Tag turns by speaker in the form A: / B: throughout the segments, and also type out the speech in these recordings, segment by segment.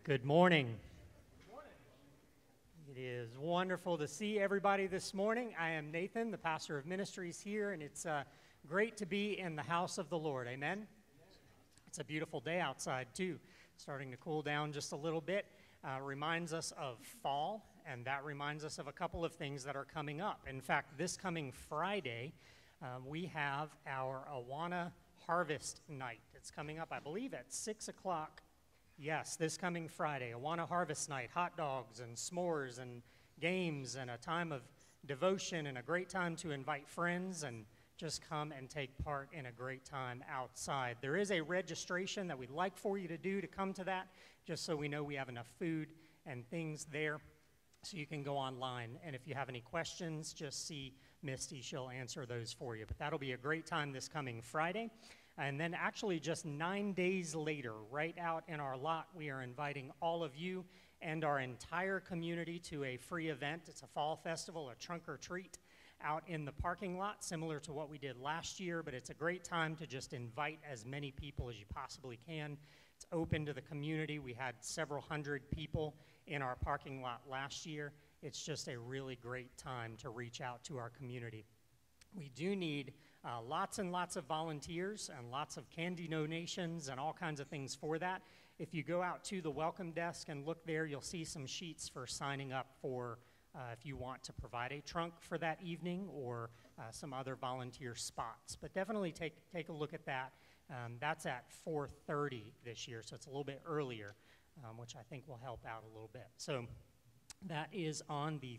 A: Good morning. It is wonderful to see everybody this morning. I am Nathan, the pastor of ministries here, and it's great to be in the house of the Lord. Amen? It's a beautiful day outside, too. Starting to cool down just a little bit. Reminds us of fall, and that reminds us of a couple of things that are coming up. In fact, this coming Friday, we have our Awana Harvest Night. It's coming up, I believe, at 6 o'clock. Yes, this coming Friday, Awana Harvest Night, hot dogs and s'mores and games and a time of devotion and a great time to invite friends and just come and take part in a great time outside. There is a registration that we'd like for you to do to come to that, just so we know we have enough food and things there so you can go online. And if you have any questions, just see Misty. She'll answer those for you. But that'll be a great time this coming Friday. And then actually just 9 days later, right out in our lot, we are inviting all of you and our entire community to a free event. It's a fall festival, a trunk or treat out in the parking lot, similar to what we did last year, but it's a great time to just invite as many people as you possibly can. It's open to the community. We had several hundred people in our parking lot last year. It's just a really great time to reach out to our community. We do need lots and lots of volunteers and lots of candy donations and all kinds of things for that. If you go out to the welcome desk and look there, you'll see some sheets for signing up for if you want to provide a trunk for that evening or some other volunteer spots. But definitely take a look at that. That's at 4:30 this year, so it's a little bit earlier, which I think will help out a little bit. So that is on the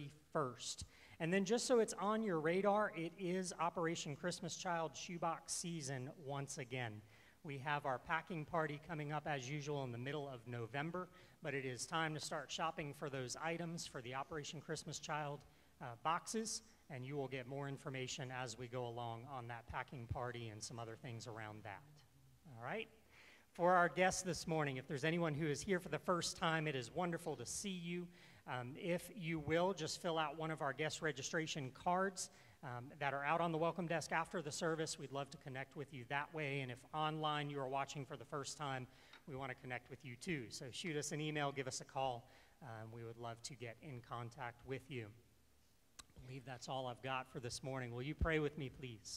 A: 31st. And then just so it's on your radar, it is Operation Christmas Child Shoebox season once again. We have our packing party coming up as usual in the middle of November, but it is time to start shopping for those items for the Operation Christmas Child boxes, and you will get more information as we go along on that packing party and some other things around that. All right? For our guests this morning, if there's anyone who is here for the first time, it is wonderful to see you. If you will, just fill out one of our guest registration cards that are out on the welcome desk after the service. We'd love to connect with you that way. And if online you are watching for the first time, we want to connect with you too. So shoot us an email, give us a call. We would love to get in contact with you. I believe that's all I've got for this morning. Will you pray with me, please?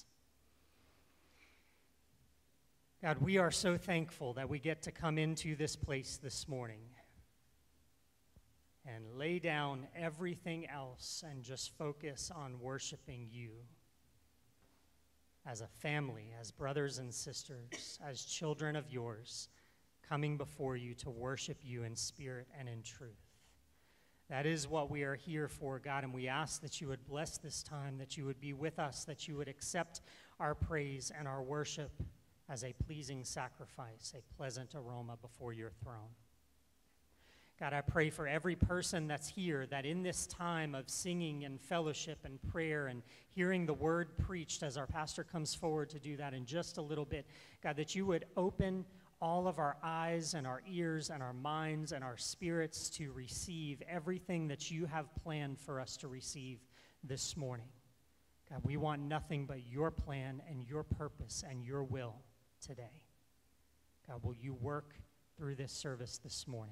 A: God, we are so thankful that we get to come into this place this morning and lay down everything else and just focus on worshiping you as a family, as brothers and sisters, as children of yours, coming before you to worship you in spirit and in truth. That is what we are here for, God, and we ask that you would bless this time, that you would be with us, that you would accept our praise and our worship as a pleasing sacrifice, a pleasant aroma before your throne. God, I pray for every person that's here, that in this time of singing and fellowship and prayer and hearing the word preached as our pastor comes forward to do that in just a little bit, God, that you would open all of our eyes and our ears and our minds and our spirits to receive everything that you have planned for us to receive this morning. God, we want nothing but your plan and your purpose and your will today. God, will you work through this service this morning?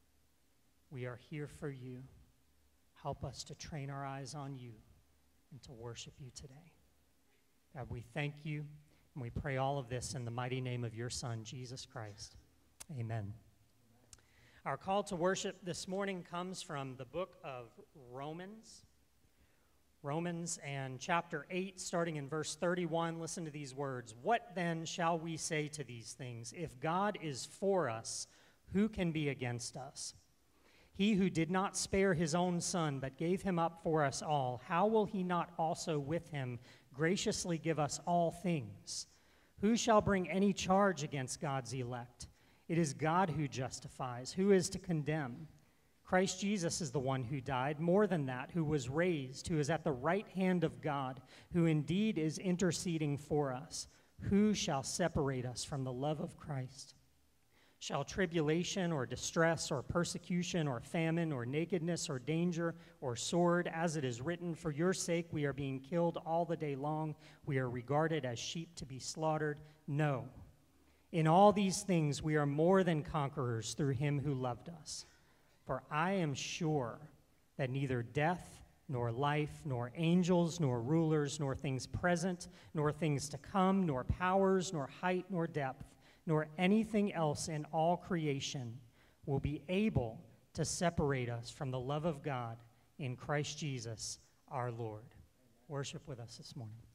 A: We are here for you. Help us to train our eyes on you and to worship you today. God, we thank you, and we pray all of this in the mighty name of your Son, Jesus Christ. Amen. Our call to worship this morning comes from the book of Romans. Romans and chapter 8, starting in verse 31, listen to these words. What then shall we say to these things? If God is for us, who can be against us? He who did not spare his own son, but gave him up for us all, how will he not also with him graciously give us all things? Who shall bring any charge against God's elect? It is God who justifies. Who is to condemn? Christ Jesus is the one who died, more than that, who was raised, who is at the right hand of God, who indeed is interceding for us. Who shall separate us from the love of Christ? Shall tribulation or distress or persecution or famine or nakedness or danger or sword, as it is written, for your sake we are being killed all the day long, we are regarded as sheep to be slaughtered? No. In all these things we are more than conquerors through him who loved us. For I am sure that neither death, nor life, nor angels, nor rulers, nor things present, nor things to come, nor powers, nor height, nor depth, nor anything else in all creation will be able to separate us from the love of God in Christ Jesus our Lord. Worship with us this morning.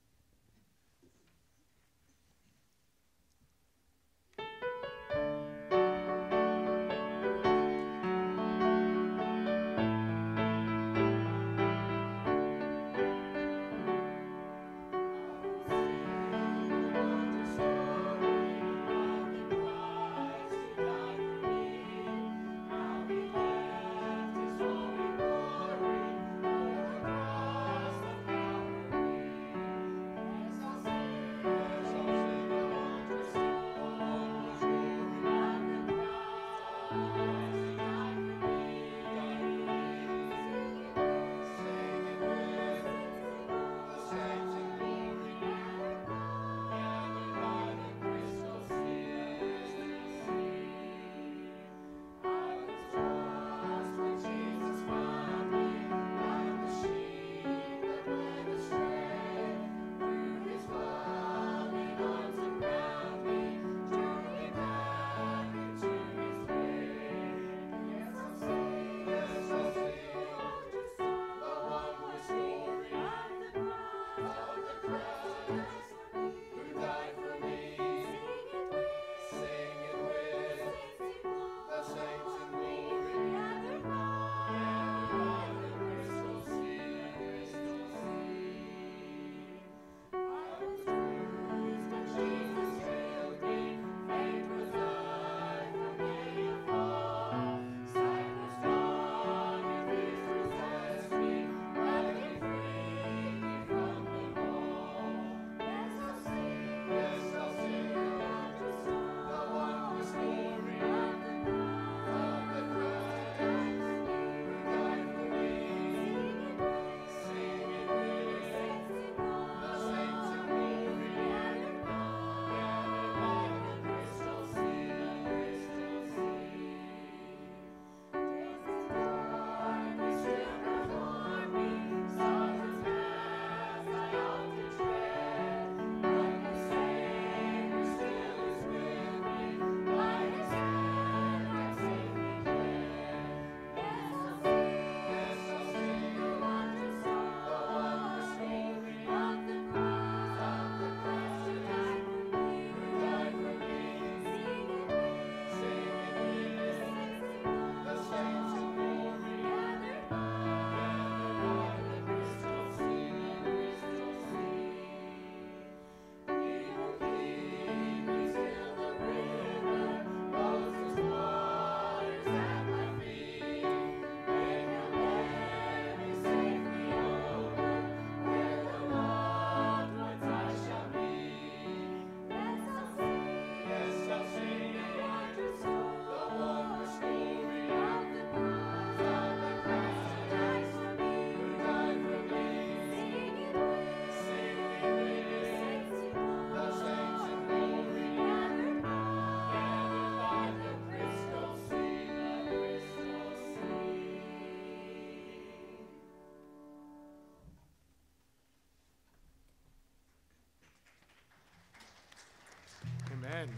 B: Amen.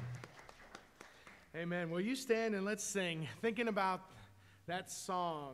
B: Amen. Will you stand and let's sing, thinking about that song.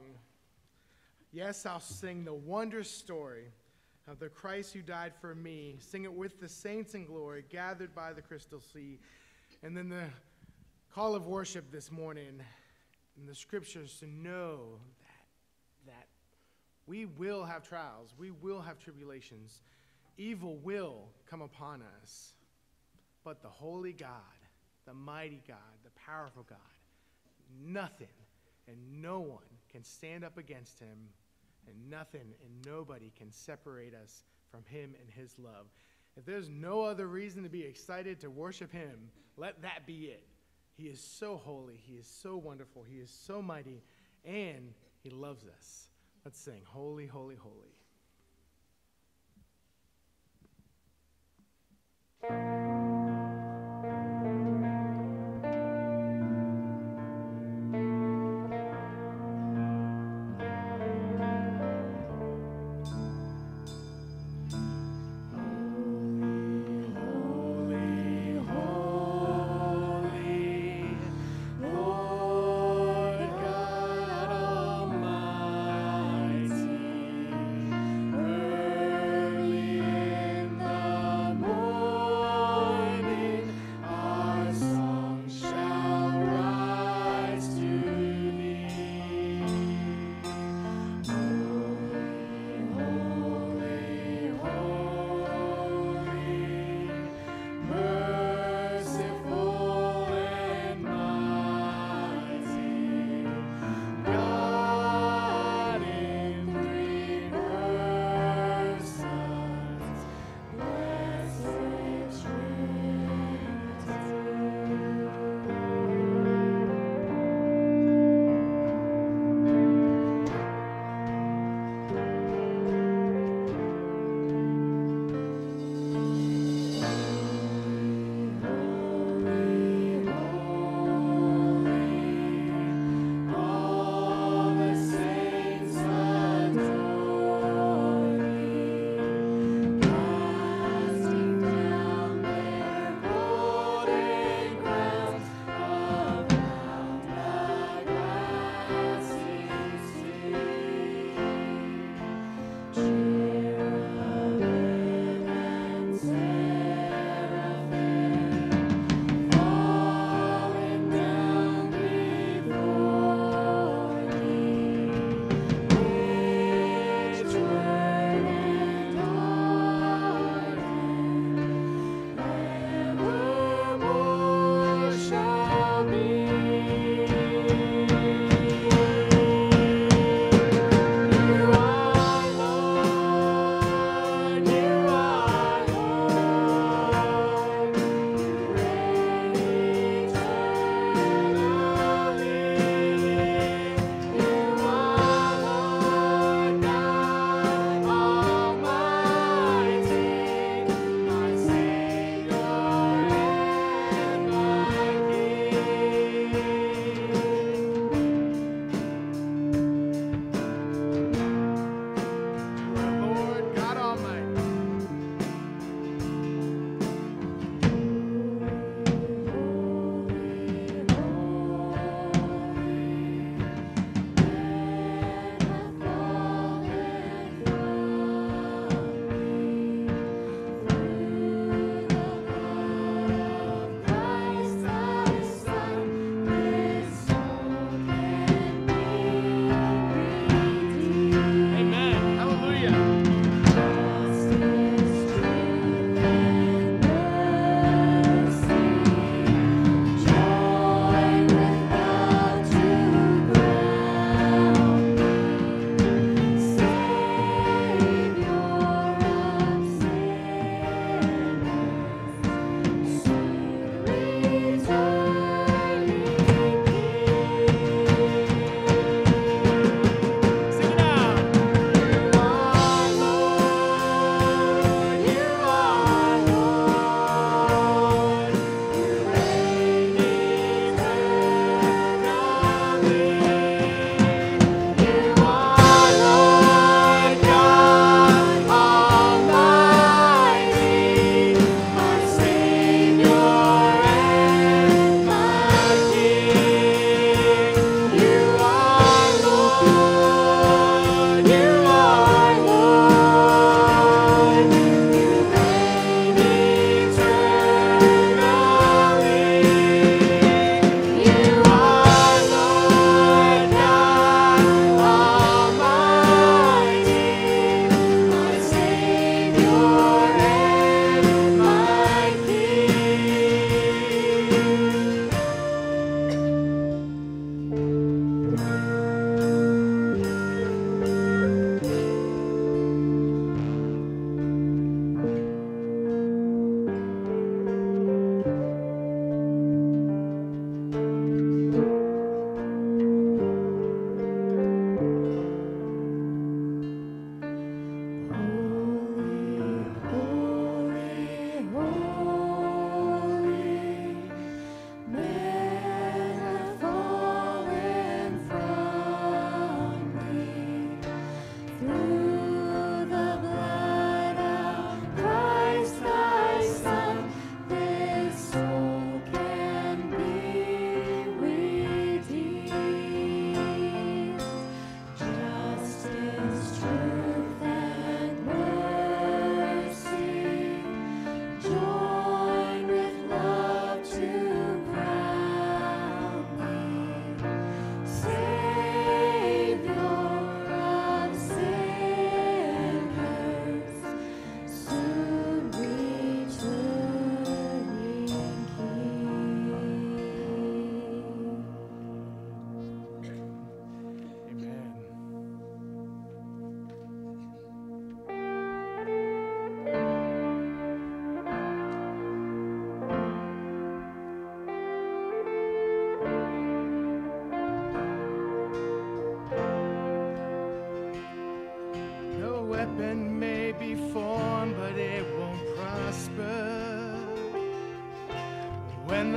B: Yes, I'll sing the wondrous story of the Christ who died for me. Sing it with the saints in glory, gathered by the crystal sea. And then the call of worship this morning in the scriptures to know that we will have trials, we will have tribulations, evil will come upon us. But the holy God, the mighty God, the powerful God, nothing and no one can stand up against him, and nothing and nobody can separate us from him and his love. If there's no other reason to be excited to worship him, let that be it. He is so holy, he is so wonderful, he is so mighty, and he loves us. Let's sing, holy, holy, holy.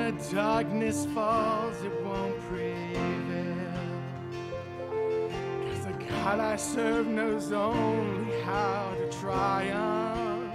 B: the darkness falls, it won't prevail. 'Cause the God I serve knows only how to triumph.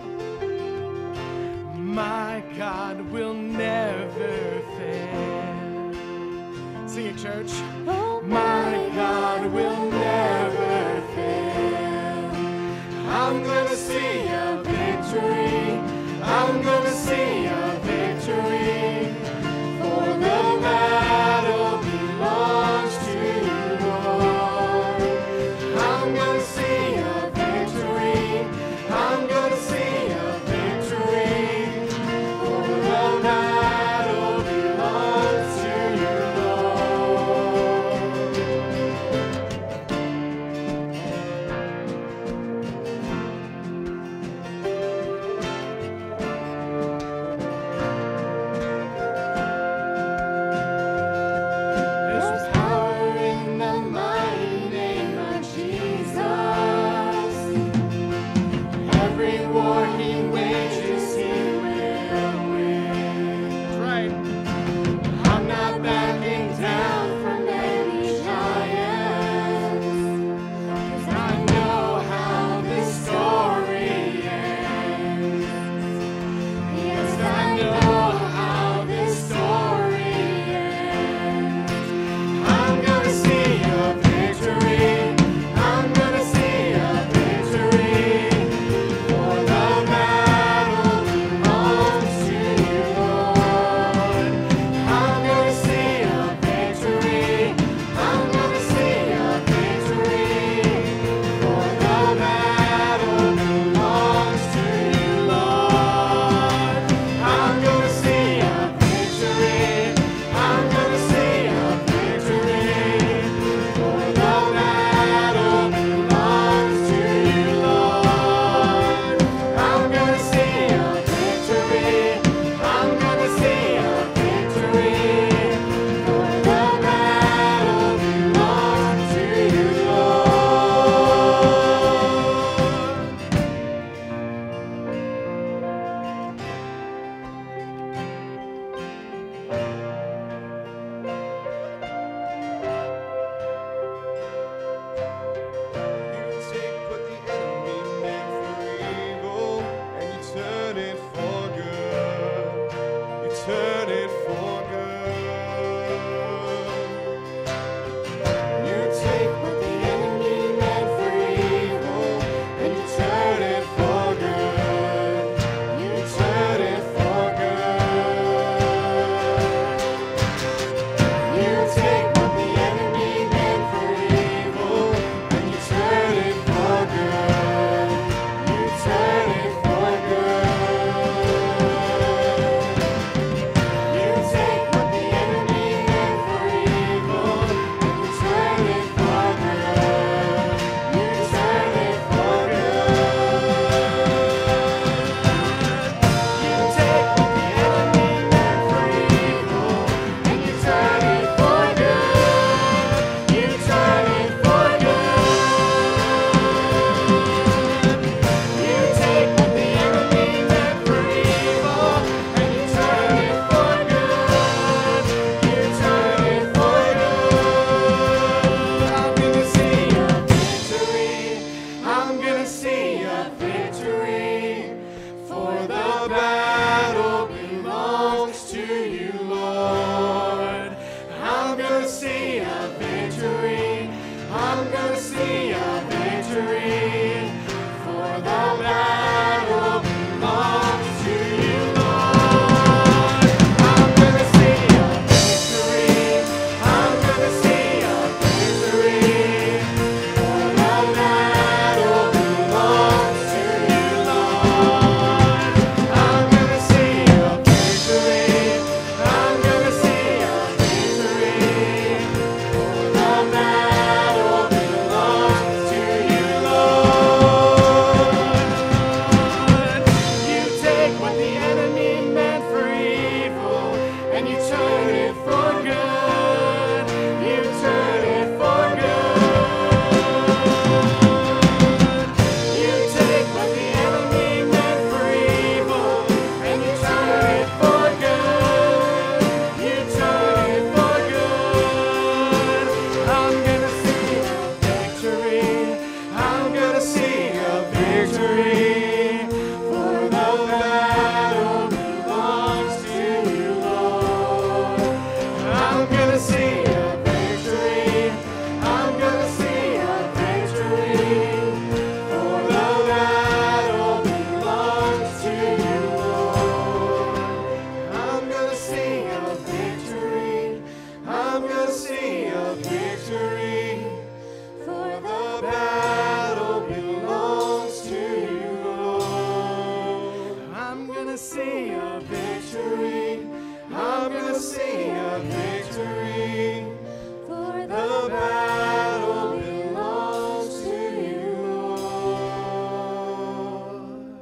B: My God will never fail. Sing it, church. My God will never fail. I'm gonna see a victory. I'm gonna see a victory. For the battle belongs to you, Lord. I'm gonna see a victory. I'm gonna see a victory. For the battle belongs to you, Lord. sing of victory, for the battle belongs to you, Lord. I'm gonna sing of victory. I'm gonna sing of victory, for the battle belongs to you, Lord.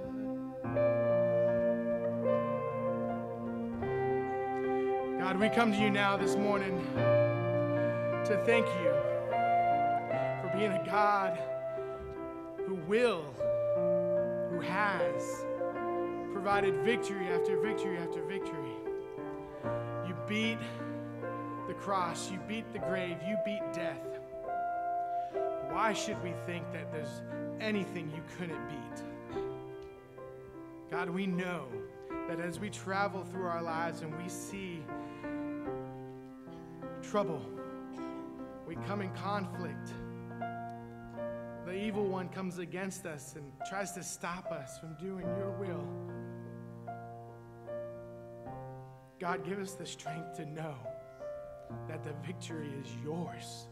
B: God, we come to you now this morning to thank you for being a God who will, who has provided victory after victory after victory. You beat the cross, you beat the grave, you beat death. Why should we think that there's anything you couldn't beat? God, we know that as we travel through our lives and we see trouble, we come in conflict. The evil one comes against us and tries to stop us from doing your will. God, give us the strength to know that the victory is yours.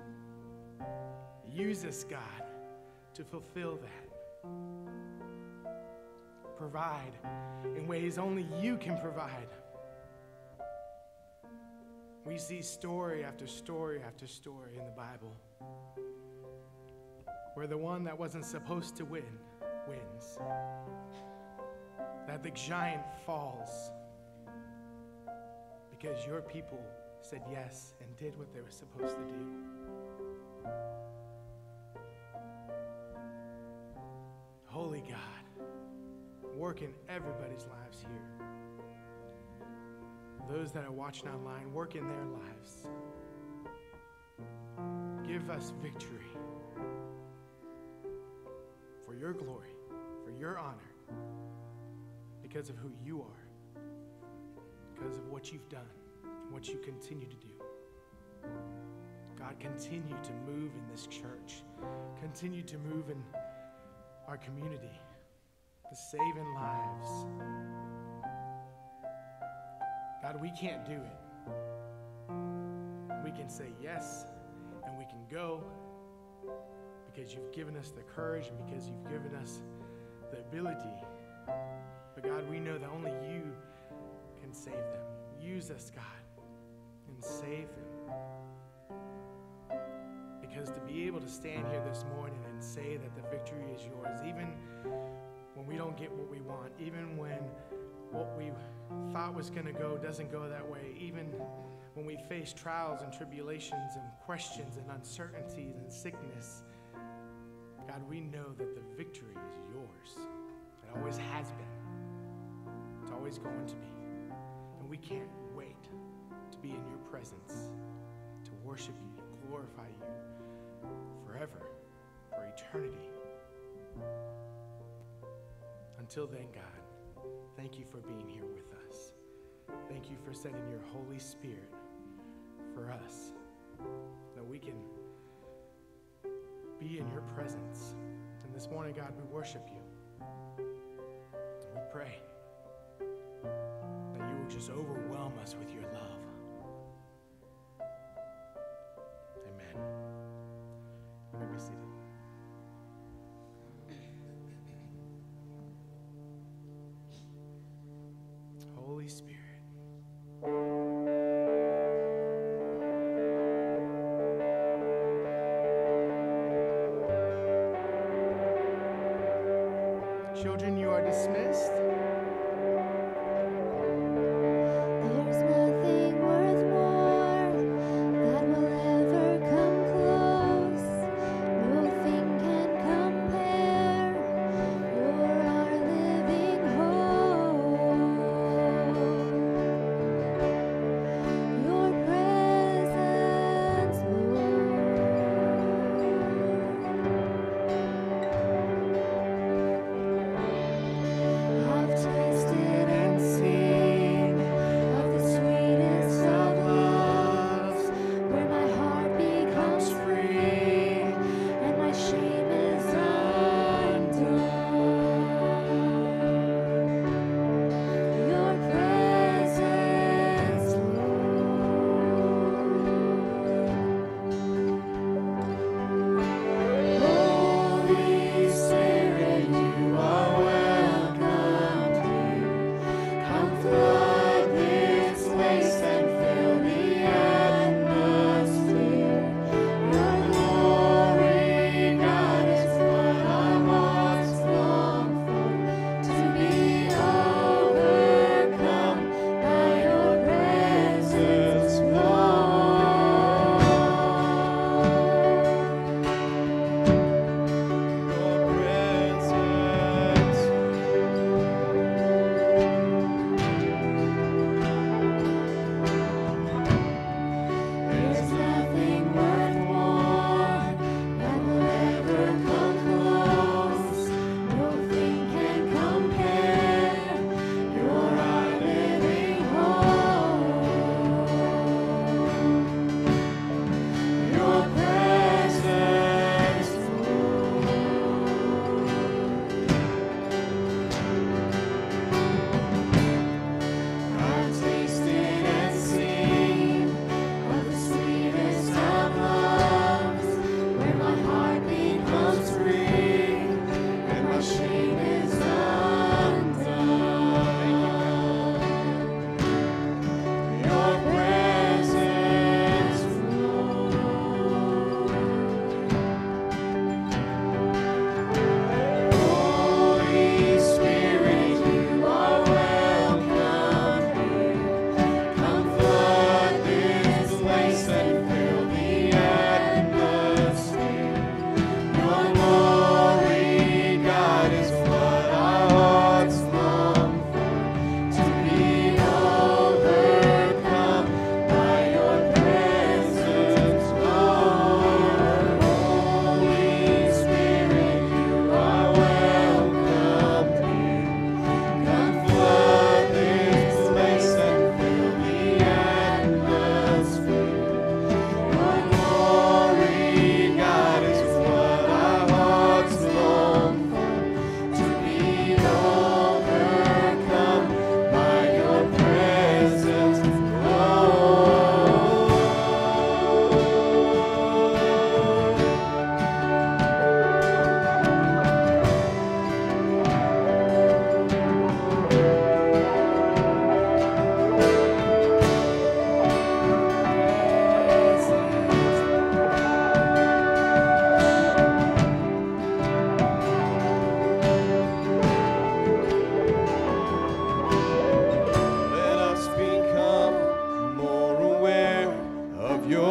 B: Use us, God, to fulfill that. Provide in ways only you can provide. We see story after story after story in the Bible where the one that wasn't supposed to win wins. That the giant falls because your people said yes and did what they were supposed to do. Holy God, work in everybody's lives here. Those that are watching online, work in their lives. Give us victory for your glory, for your honor, because of who you are, because of what you've done, and what you continue to do. God, continue to move in this church. Continue to move in our community, to saving lives. God, we can't do it. We can say yes, and we can go because you've given us the courage and because you've given us the ability. But God, we know that only you can save them. Use us, God, and save them. Because to be able to stand here this morning and say that the victory is yours, even when we don't get what we want, even when what we thought was going to go doesn't go that way, even when we face trials and tribulations and questions and uncertainties and sickness, God, we know that the victory is yours. It always has been. It's always going to be. And we can't wait to be in your presence, to worship you, glorify you forever, for eternity. Until then, God, thank you for being here with us. Thank you for sending your Holy Spirit for us, that we can be in your presence. And this morning, God, we worship you. We pray that you will just overwhelm us with your love. Amen. You may be seated. Holy Spirit. Children, you are dismissed.
C: There's nothing worth more that will ever come close. Nothing can compare. You're our living hope. Your presence, Lord. I've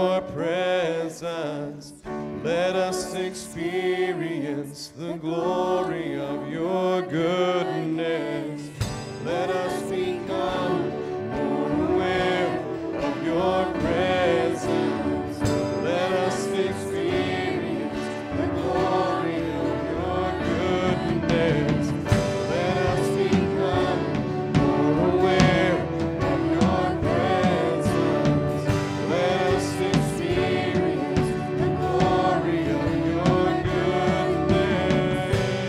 D: your presence. Let us experience the glory of your goodness. Let us become more aware of your presence. Let us experience the glory of your goodness. Let us become more aware of your presence. Let us experience the glory of your goodness.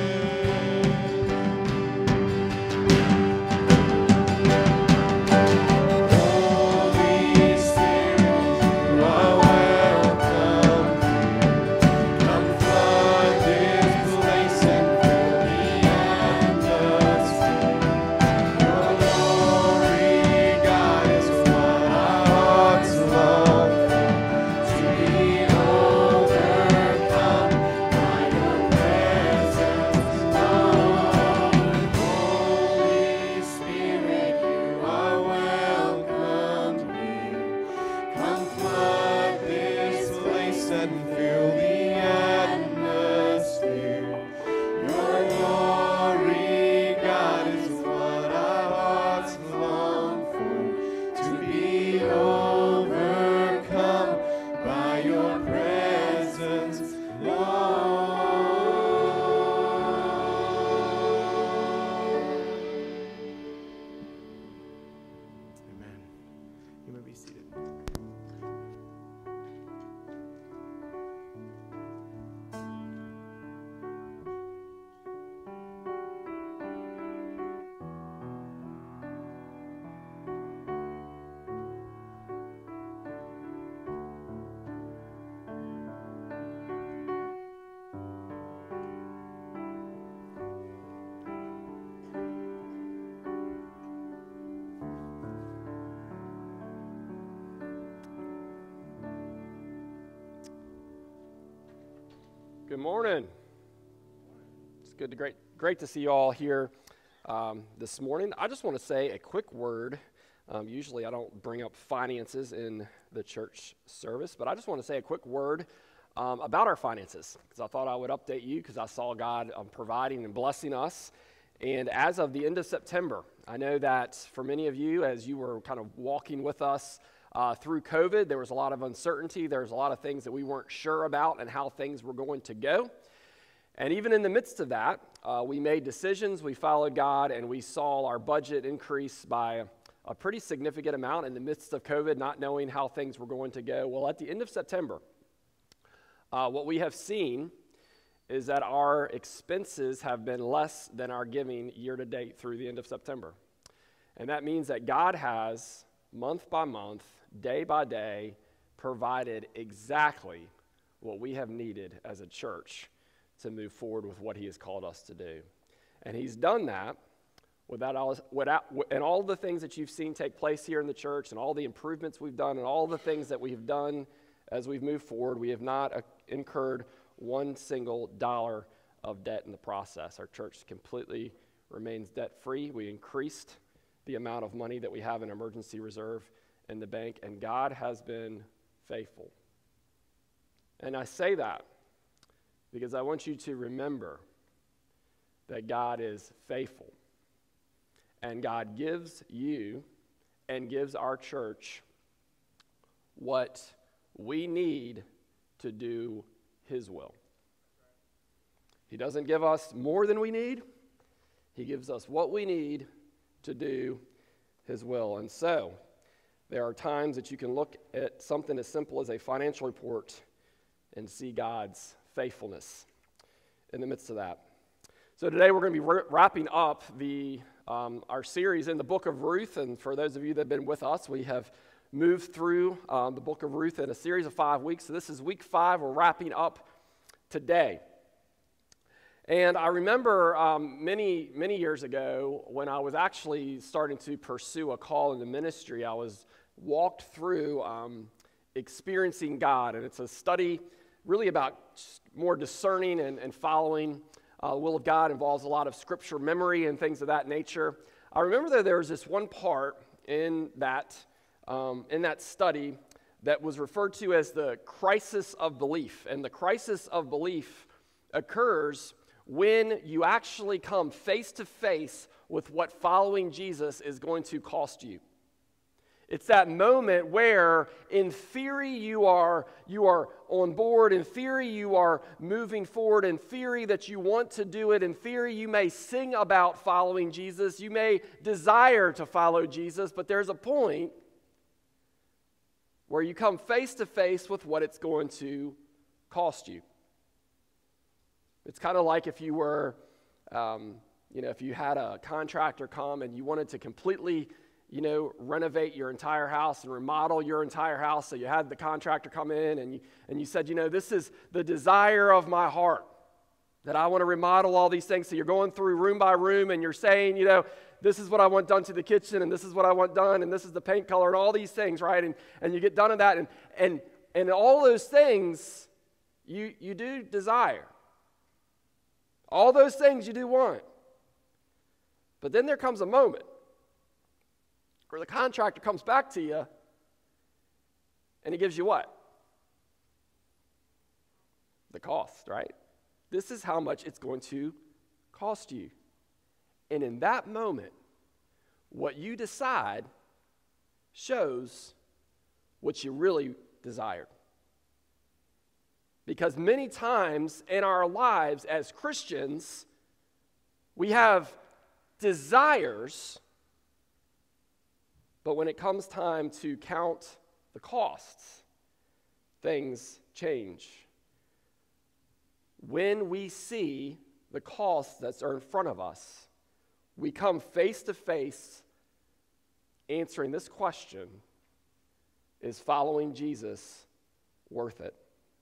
D: Holy Spirit, you are welcome. Come flood this place and fill the atmosphere. Your glory, God, is what our hearts long for. To be overcome by your presence, Lord. Holy Spirit, you are welcomed here. Come flood this place and fill the atmosphere. Your glory, God, is what our hearts long for. To be overcome by your presence, Lord.
B: Amen. You may be seated.
E: Good morning. It's great to see you all here this morning. I just want to say a quick word. Usually I don't bring up finances in the church service, but I just want to say a quick word about our finances, because I thought I would update you, because I saw God providing and blessing us. And as of the end of September, I know that for many of you, as you were kind of walking with us through COVID, there was a lot of uncertainty. There was a lot of things that we weren't sure about and how things were going to go. And even in the midst of that, we made decisions, we followed God, and we saw our budget increase by a pretty significant amount in the midst of COVID, not knowing how things were going to go. Well, at the end of September, what we have seen is that our expenses have been less than our giving year to date through the end of September. And that means that God has, month by month, day by day, provided exactly what we have needed as a church to move forward with what he has called us to do. And he's done that and all the things that you've seen take place here in the church and all the improvements we've done and all the things that we've done as we've moved forward, we have not incurred one single dollar of debt in the process. Our church completely remains debt-free. We increased the amount of money that we have in emergency reserve in the bank, and God has been faithful. And I say that because I want you to remember that God is faithful, and God gives you and gives our church what we need to do his will. He doesn't give us more than we need. He gives us what we need to do his will. And so, there are times that you can look at something as simple as a financial report and see God's faithfulness in the midst of that. So today we're going to be wrapping up our series in the book of Ruth. And for those of you that have been with us, we have moved through the book of Ruth in a series of 5 weeks. So this is week 5. We're wrapping up today. And I remember many, many years ago when I was actually starting to pursue a call in the ministry, I was walked through experiencing God. And it's a study really about more discerning and following the will of God. It involves a lot of scripture memory and things of that nature. I remember that there was this one part in that study that was referred to as the crisis of belief. And the crisis of belief occurs when you actually come face to face with what following Jesus is going to cost you. It's that moment where, in theory, you are on board. In theory, you are moving forward. In theory, that you want to do it. In theory, you may sing about following Jesus. You may desire to follow Jesus. But there's a point where you come face to face with what it's going to cost you. It's kind of like if you were, if you had a contractor come and you wanted to completely renovate your entire house and remodel your entire house. So you had the contractor come in and you said, this is the desire of my heart, that I want to remodel all these things. So you're going through room by room and you're saying, this is what I want done to the kitchen, and this is what I want done, and this is the paint color, and all these things, right? And you get done with that, and all those things you do desire. All those things you do want. But then there comes a moment where the contractor comes back to you and he gives you what? The cost, right? This is how much it's going to cost you. And in that moment, what you decide shows what you really desired. Because many times in our lives as Christians, we have desires, but when it comes time to count the costs, things change. When we see the costs that are in front of us, we come face to face answering this question: is following Jesus worth it?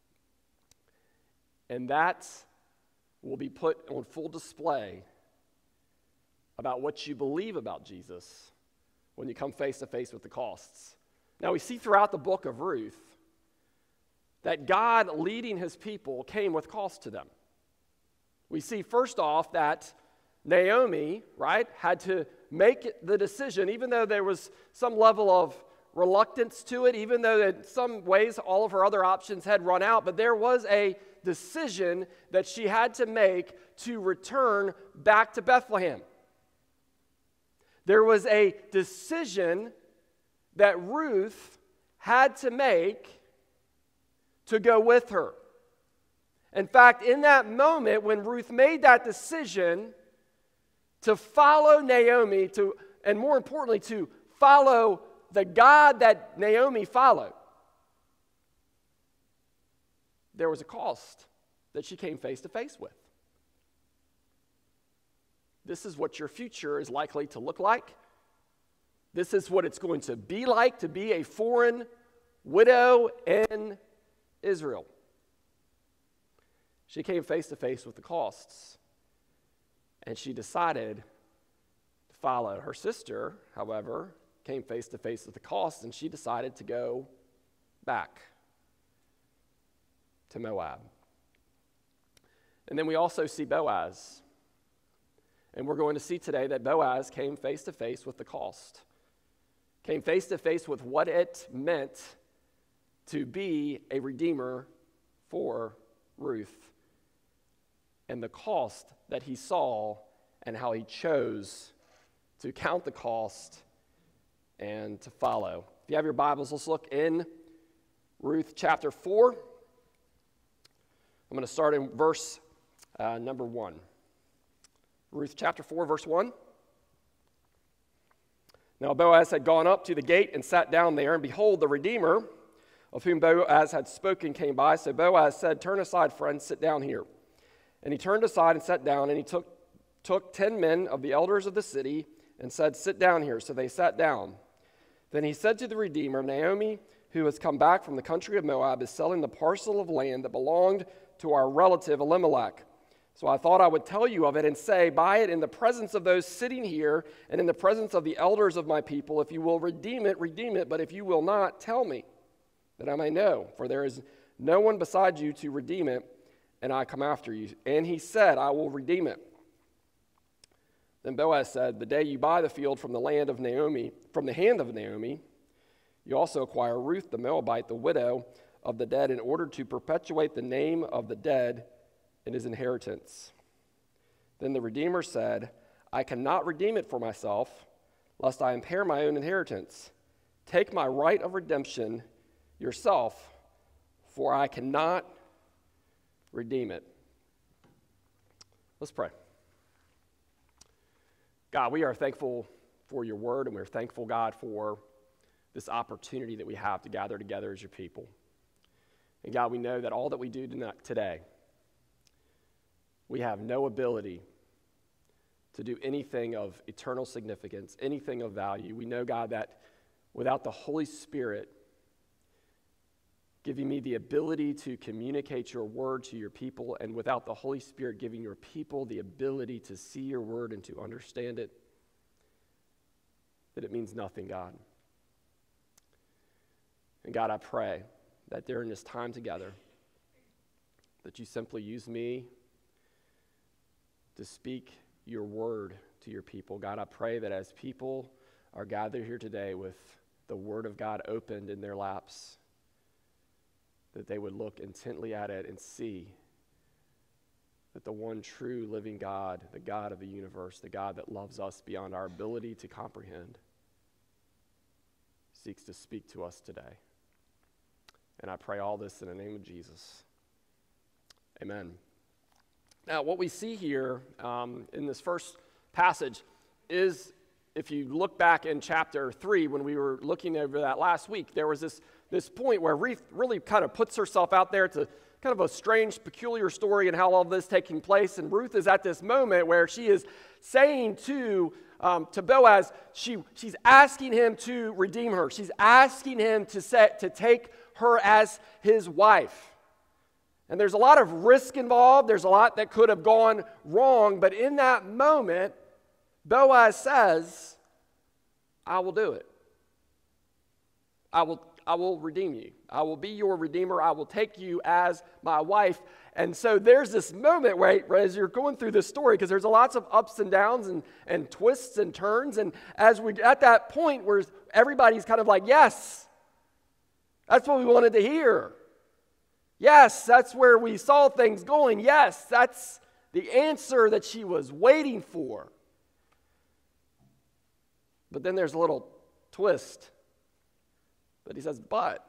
E: And that will be put on full display about what you believe about Jesus when you come face to face with the costs. Now, we see throughout the book of Ruth that God leading his people came with cost to them. We see first off that Naomi, right, had to make the decision, even though there was some level of reluctance to it, even though in some ways all of her other options had run out, but there was a decision that she had to make to return back to Bethlehem. There was a decision that Ruth had to make to go with her. In fact, in that moment when Ruth made that decision to follow Naomi, and more importantly, to follow the God that Naomi followed, there was a cost that she came face to face with. This is what your future is likely to look like. This is what it's going to be like to be a foreign widow in Israel. She came face to face with the costs, and she decided to follow. Her sister, however, came face to face with the costs, and she decided to go back to Moab. And then we also see Boaz. And we're going to see today that Boaz came face to face with the cost, came face to face with what it meant to be a redeemer for Ruth, and the cost that he saw and how he chose to count the cost and to follow. If you have your Bibles, let's look in Ruth chapter 4. I'm going to start in verse number 1. Ruth chapter 4, verse 1. Now Boaz had gone up to the gate and sat down there, and behold, the Redeemer, of whom Boaz had spoken, came by. So Boaz said, "Turn aside, friend, sit down here." And he turned aside and sat down, and he took 10 men of the elders of the city and said, "Sit down here." So they sat down. Then he said to the Redeemer, "Naomi, who has come back from the country of Moab, is selling the parcel of land that belonged to our relative Elimelech. So I thought I would tell you of it and say, buy it in the presence of those sitting here and in the presence of the elders of my people. If you will redeem it, redeem it. But if you will not, tell me, that I may know. For there is no one beside you to redeem it, and I come after you." And he said, "I will redeem it." Then Boaz said, "The day you buy the field from the land of Naomi, from the hand of Naomi, You also acquire Ruth the Moabite, the widow of the dead, in order to perpetuate the name of the dead in his inheritance." Then the Redeemer said, "I cannot redeem it for myself, lest I impair my own inheritance. Take my right of redemption yourself, for I cannot redeem it." Let's pray. God, we are thankful for your word, and we're thankful, God, for this opportunity that we have to gather together as your people. And God, we know that all that we do today, we have no ability to do anything of eternal significance, anything of value. We know, God, that without the Holy Spirit giving me the ability to communicate your word to your people, and without the Holy Spirit giving your people the ability to see your word and to understand it, that it means nothing, God. And God, I pray that during this time together, that you simply use me to speak your word to your people. God, I pray that as people are gathered here today with the word of God opened in their laps, that they would look intently at it and see that the one true living God, the God of the universe, the God that loves us beyond our ability to comprehend, seeks to speak to us today. And I pray all this in the name of Jesus. Amen. Now, what we see here in this first passage is, if you look back in chapter 3, when we were looking over that last week, there was this point where Ruth really kind of puts herself out there. It's a kind of a strange, peculiar story and how all of this is taking place. And Ruth is at this moment where she is saying to Boaz, she's asking him to redeem her. She's asking him to take her as his wife. And there's a lot of risk involved. There's a lot that could have gone wrong. But in that moment, Boaz says, "I will do it. I will redeem you. I will be your redeemer. I will take you as my wife." And so there's this moment where as you're going through this story, because there's lots of ups and downs and twists and turns. And as we at that point where everybody's kind of like, yes, that's what we wanted to hear. Yes, that's where we saw things going. Yes, that's the answer that she was waiting for. But then there's a little twist. But he says, but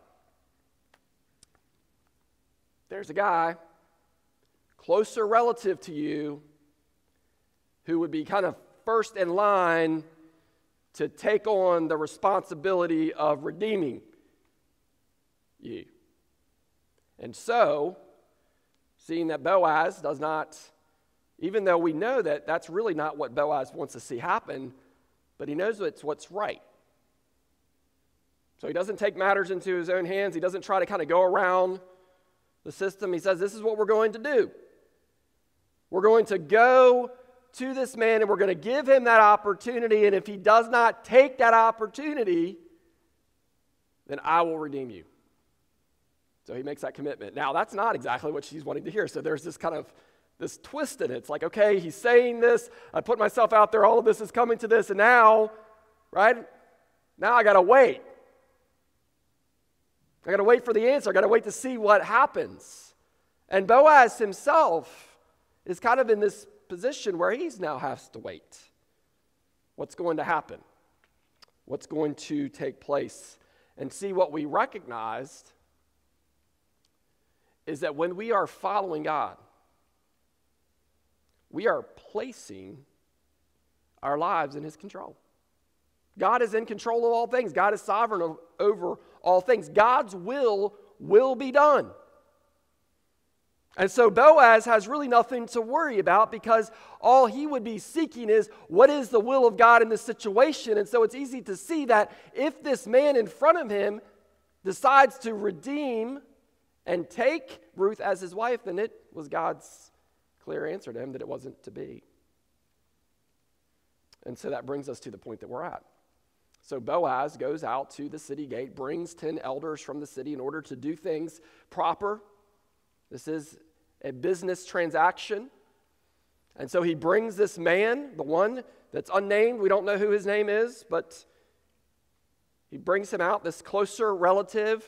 E: there's a guy, closer relative to you, who would be kind of first in line to take on the responsibility of redeeming you. And so, seeing that Boaz does not, even though we know that that's really not what Boaz wants to see happen, but he knows it's what's right. So he doesn't take matters into his own hands. He doesn't try to kind of go around the system. He says, this is what we're going to do. We're going to go to this man and we're going to give him that opportunity. And if he does not take that opportunity, then I will redeem you. So he makes that commitment. Now, that's not exactly what she's wanting to hear. So there's this kind of this twist in it. It's like, okay, he's saying this. I put myself out there. All of this is coming to this. And now, right? Now I got to wait. I got to wait for the answer. I got to wait to see what happens. And Boaz himself is kind of in this position where he now has to wait. What's going to happen? What's going to take place? And see, what we recognized is that when we are following God, we are placing our lives in his control. God is in control of all things. God is sovereign over all things. God's will be done. And so Boaz has really nothing to worry about, because all he would be seeking is, what is the will of God in this situation? And so it's easy to see that if this man in front of him decides to redeem and take Ruth as his wife, then it was God's clear answer to him that it wasn't to be. And so that brings us to the point that we're at. So Boaz goes out to the city gate, brings 10 elders from the city in order to do things proper. This is a business transaction. And so he brings this man, the one that's unnamed. We don't know who his name is, but He brings him out, this closer relative,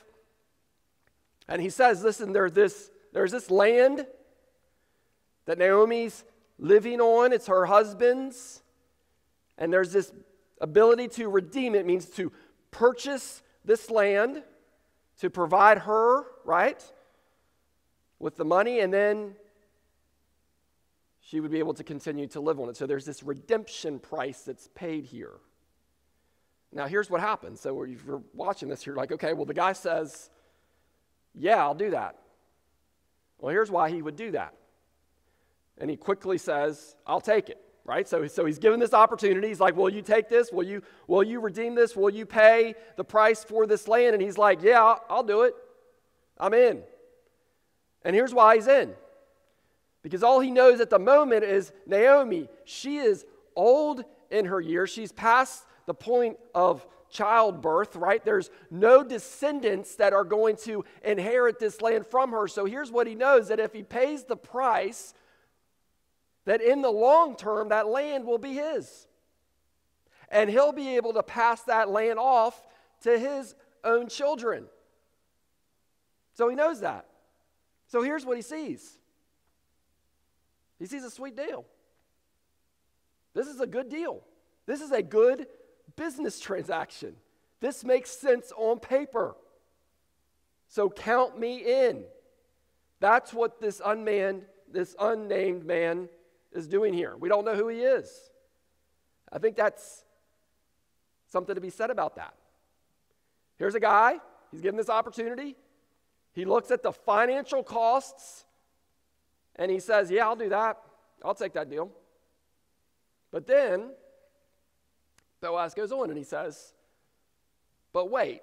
E: and he says, listen, there's this land that Naomi's living on. It's her husband's. And there's this ability to redeem it. It means to purchase this land, to provide her, right, with the money, and then she would be able to continue to live on it. So there's this redemption price that's paid here. Now, here's what happens. So if you're watching this, you're like, okay, well, the guy says, yeah, I'll do that. Well, here's why he would do that. And he quickly says, I'll take it, right? So he's given this opportunity. He's like, will you take this? Will you redeem this? Will you pay the price for this land? And he's like, yeah, I'll do it. I'm in. And here's why he's in. Because all he knows at the moment is Naomi, she is old in her years. She's past the point of childbirth, right? There's no descendants that are going to inherit this land from her. So here's what he knows, that if he pays the price, that in the long term, that land will be his. And he'll be able to pass that land off to his own children. So he knows that. So here's what he sees. He sees a sweet deal. This is a good deal. This is a good business transaction. This makes sense on paper. So count me in. That's what this unnamed man is doing here. We don't know who he is. I think that's something to be said about that. Here's a guy, he's given this opportunity. He looks at the financial costs and he says, yeah, I'll do that. I'll take that deal. But then Boaz goes on and he says, but wait,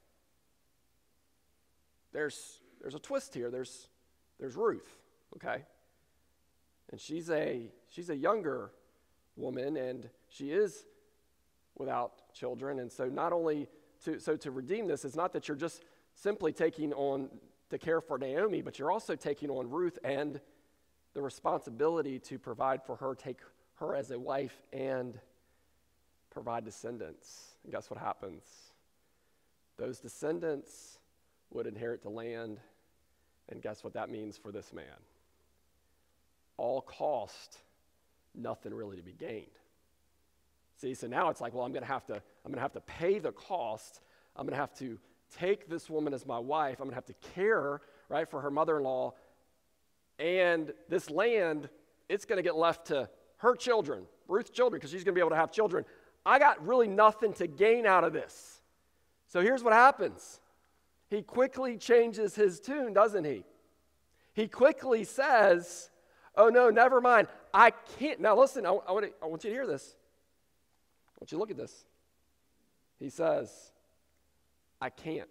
E: there's a twist here. There's Ruth, okay? And she's a younger woman, and she is without children. And so not only to redeem this, it's not that you're just simply taking on to care for Naomi, but you're also taking on Ruth and the responsibility to provide for her, take her as a wife, and provide descendants. And guess what happens? Those descendants would inherit the land, and guess what that means for this man? All cost, nothing really to be gained. See, so now it's like, well, I'm gonna have to pay the cost. I'm gonna have to take this woman as my wife. I'm gonna have to care, right, for her mother-in-law. And this land, it's gonna get left to her children, Ruth's children, because she's gonna be able to have children. I got really nothing to gain out of this. So here's what happens. He quickly changes his tune, doesn't he? He quickly says, oh no, never mind. I can't. Now listen, I want you to hear this. I want you to look at this. He says, I can't.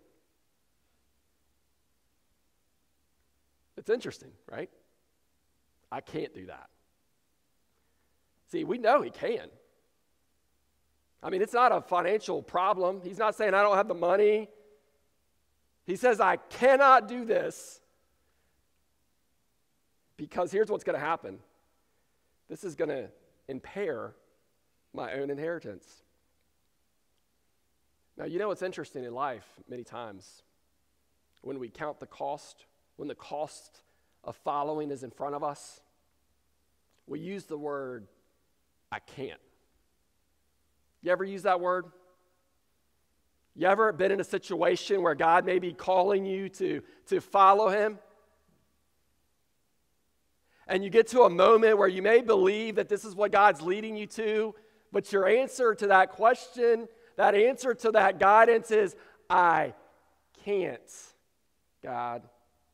E: It's interesting, right? I can't do that. See, we know he can. I mean, it's not a financial problem. He's not saying I don't have the money. He says, I cannot do this because here's what's going to happen. This is going to impair my own inheritance. Now, you know what's interesting in life many times? When we count the cost, when the cost of following is in front of us, we use the word, I can't. You ever use that word? You ever been in a situation where God may be calling you to follow him? And you get to a moment where you may believe that this is what God's leading you to, but your answer to that question, that answer to that guidance is, I can't, God.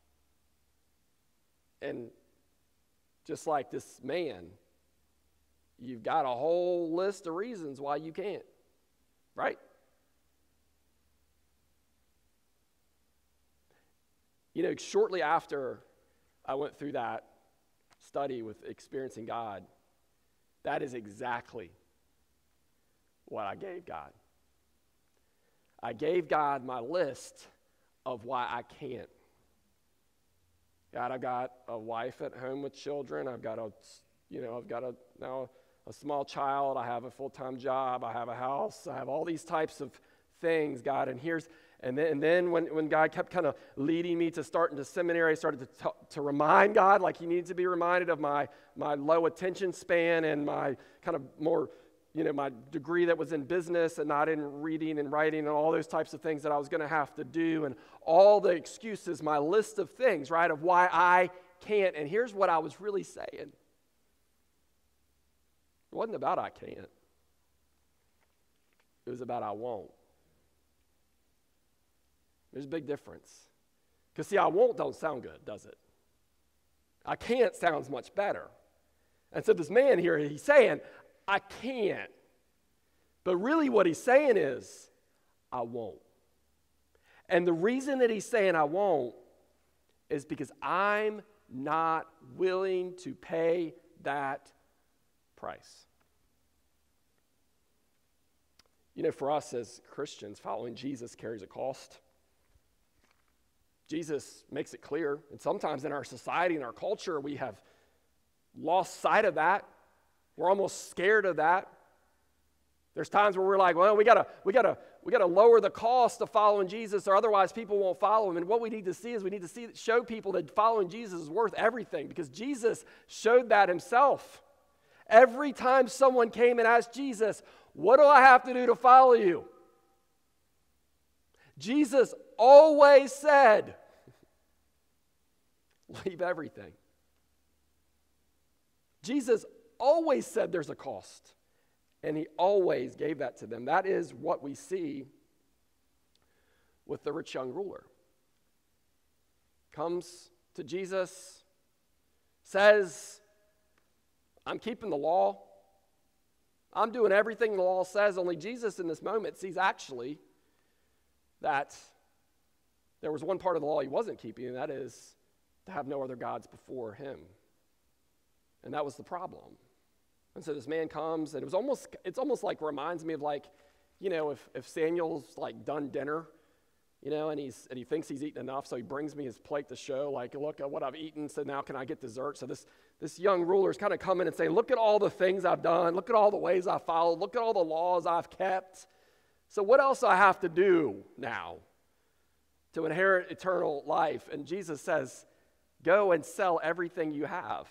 E: And just like this man, you've got a whole list of reasons why you can't, right? You know, shortly after I went through that study with experiencing God, that is exactly what I gave God. I gave God my list of why I can't. God, I've got a wife at home with children. I've got now a small child. I have a full-time job. I have a house. I have all these types of things, God. And then when God kept kind of leading me to start into seminary, I started to remind God, like he needs to be reminded of my low attention span and my kind of more, my degree that was in business and not in reading and writing and all those types of things that I was going to have to do, and all the excuses, my list of things, right, of why I can't. And here's what I was really saying. It wasn't about I can't. It was about I won't. There's a big difference. Because see, I won't don't sound good, does it? I can't sounds much better. And so this man here, he's saying, I can't. But really what he's saying is, I won't. And the reason that he's saying I won't is because I'm not willing to pay that price. For us as Christians, following Jesus carries a cost. Jesus makes it clear, and sometimes in our society, in our culture, we have lost sight of that. We're almost scared of that. There's times where we're like, well, we gotta lower the cost of following Jesus, or otherwise people won't follow him. And what we need to see is show people that following Jesus is worth everything, because Jesus showed that himself. Every time someone came and asked Jesus, what do I have to do to follow you? Jesus always said, leave everything. Jesus always said there's a cost, and he always gave that to them. That is what we see with the rich young ruler. Comes to Jesus, says, I'm keeping the law. I'm doing everything the law says, only Jesus in this moment sees actually that there was one part of the law he wasn't keeping, and that is to have no other gods before him. And that was the problem. And so this man comes, and it's almost like reminds me of if Samuel's like done dinner, and he thinks he's eaten enough, so he brings me his plate to show, like, look at what I've eaten, so now can I get dessert? So this young ruler is kind of coming and saying, look at all the things I've done, look at all the ways I followed, look at all the laws I've kept. So what else do I have to do now to inherit eternal life? And Jesus says, go and sell everything you have,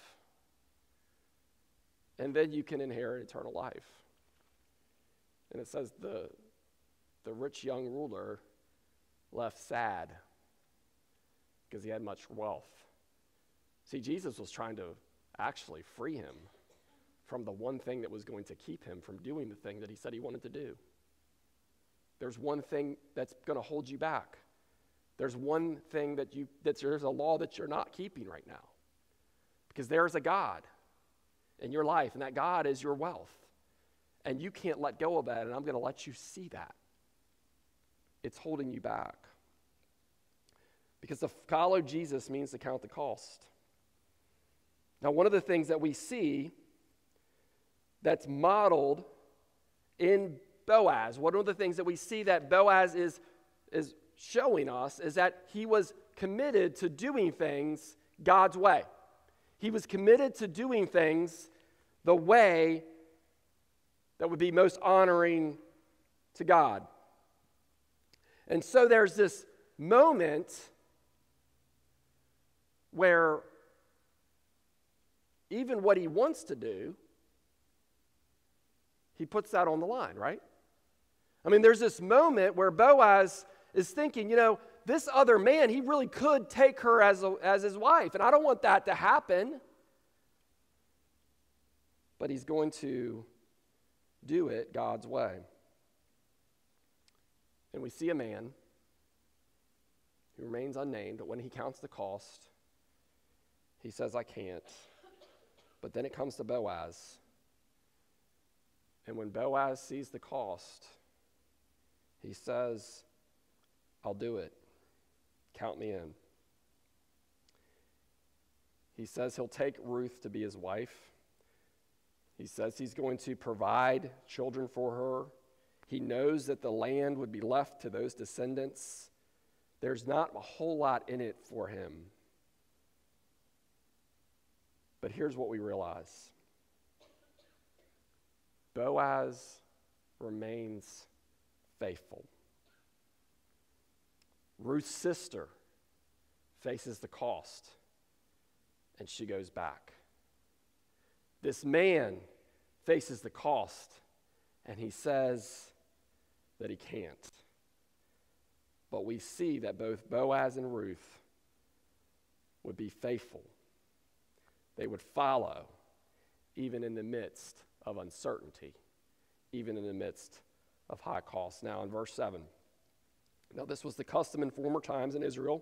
E: and then you can inherit eternal life. And it says the rich young ruler left sad because he had much wealth. See, Jesus was trying to actually free him from the one thing that was going to keep him from doing the thing that he said he wanted to do. There's one thing that's going to hold you back. There's one thing there's a law that you're not keeping right now. Because there's a God in your life, and that God is your wealth. And you can't let go of that, and I'm going to let you see that. It's holding you back. Because to follow Jesus means to count the cost. Now, one of the things that we see that's modeled in Boaz, one of the things that we see that Boaz is showing us is that he was committed to doing things God's way. He was committed to doing things the way that would be most honoring to God. And so there's this moment where even what he wants to do, he puts that on the line, right? I mean, there's this moment where Boaz is thinking, this other man, he really could take her as his wife, and I don't want that to happen. But he's going to do it God's way. And we see a man who remains unnamed, but when he counts the cost, he says, I can't. But then it comes to Boaz. And when Boaz sees the cost, he says, I'll do it. Count me in. He says he'll take Ruth to be his wife. He says he's going to provide children for her. He knows that the land would be left to those descendants. There's not a whole lot in it for him. But here's what we realize. Boaz remains faithful. Ruth's sister faces the cost, and she goes back. This man faces the cost, and he says that he can't. But we see that both Boaz and Ruth would be faithful. They would follow even in the midst of uncertainty, even in the midst of high cost. Now in verse 7, now this was the custom in former times in Israel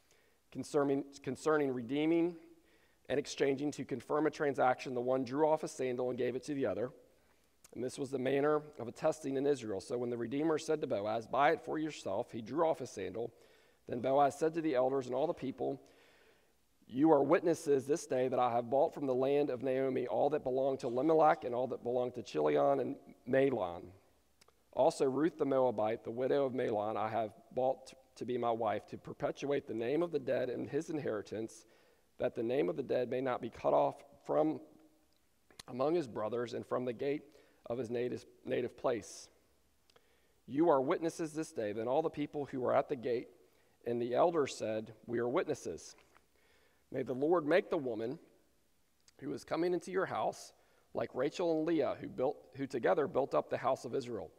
E: concerning redeeming and exchanging. To confirm a transaction, the one drew off a sandal and gave it to the other. And this was the manner of attesting in Israel. So when the Redeemer said to Boaz, "Buy it for yourself," he drew off his sandal. Then Boaz said to the elders and all the people, "You are witnesses this day that I have bought from the land of Naomi all that belonged to Elimelech and all that belonged to Chilion and Mahlon. Also Ruth the Moabite, the widow of Mahlon, I have bought to be my wife, to perpetuate the name of the dead and his inheritance, that the name of the dead may not be cut off from among his brothers and from the gate of his native place. You are witnesses this day." Then all the people who were at the gate and the elders said, "We are witnesses. May the Lord make the woman who is coming into your house like Rachel and Leah, who together built up the house of Israel.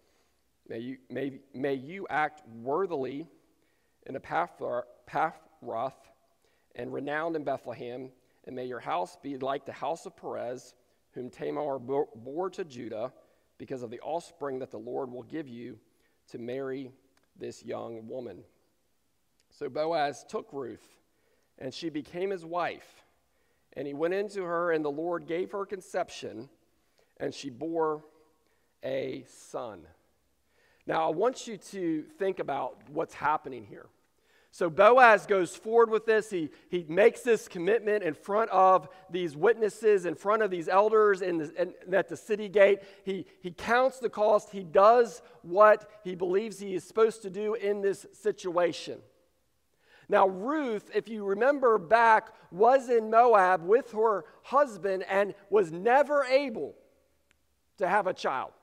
E: May you act worthily in a Paphroth and renowned in Bethlehem, and may your house be like the house of Perez, whom Tamar bore to Judah, because of the offspring that the Lord will give you to marry this young woman." So Boaz took Ruth, and she became his wife. And he went into her, and the Lord gave her conception, and she bore a son. Now, I want you to think about what's happening here. So Boaz goes forward with this. He makes this commitment in front of these witnesses, in front of these elders at the city gate. He counts the cost. He does what he believes he is supposed to do in this situation. Now, Ruth, if you remember back, was in Moab with her husband and was never able to have a child.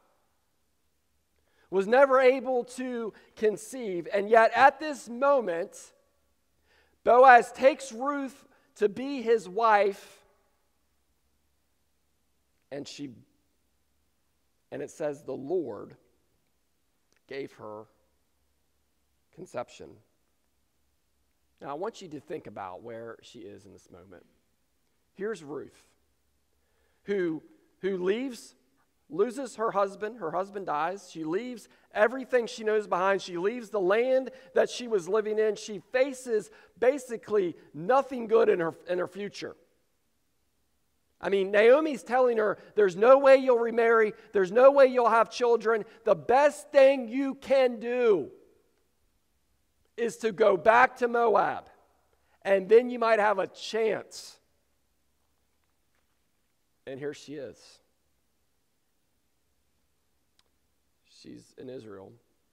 E: Was never able to conceive. And yet at this moment, Boaz takes Ruth to be his wife, and it says the Lord gave her conception. Now I want you to think about where she is in this moment. Here's Ruth, who loses her husband dies, she leaves everything she knows behind, she leaves the land that she was living in, she faces basically nothing good in her future. I mean, Naomi's telling her, there's no way you'll remarry, there's no way you'll have children, the best thing you can do is to go back to Moab, and then you might have a chance. And here she is. She's in Israel,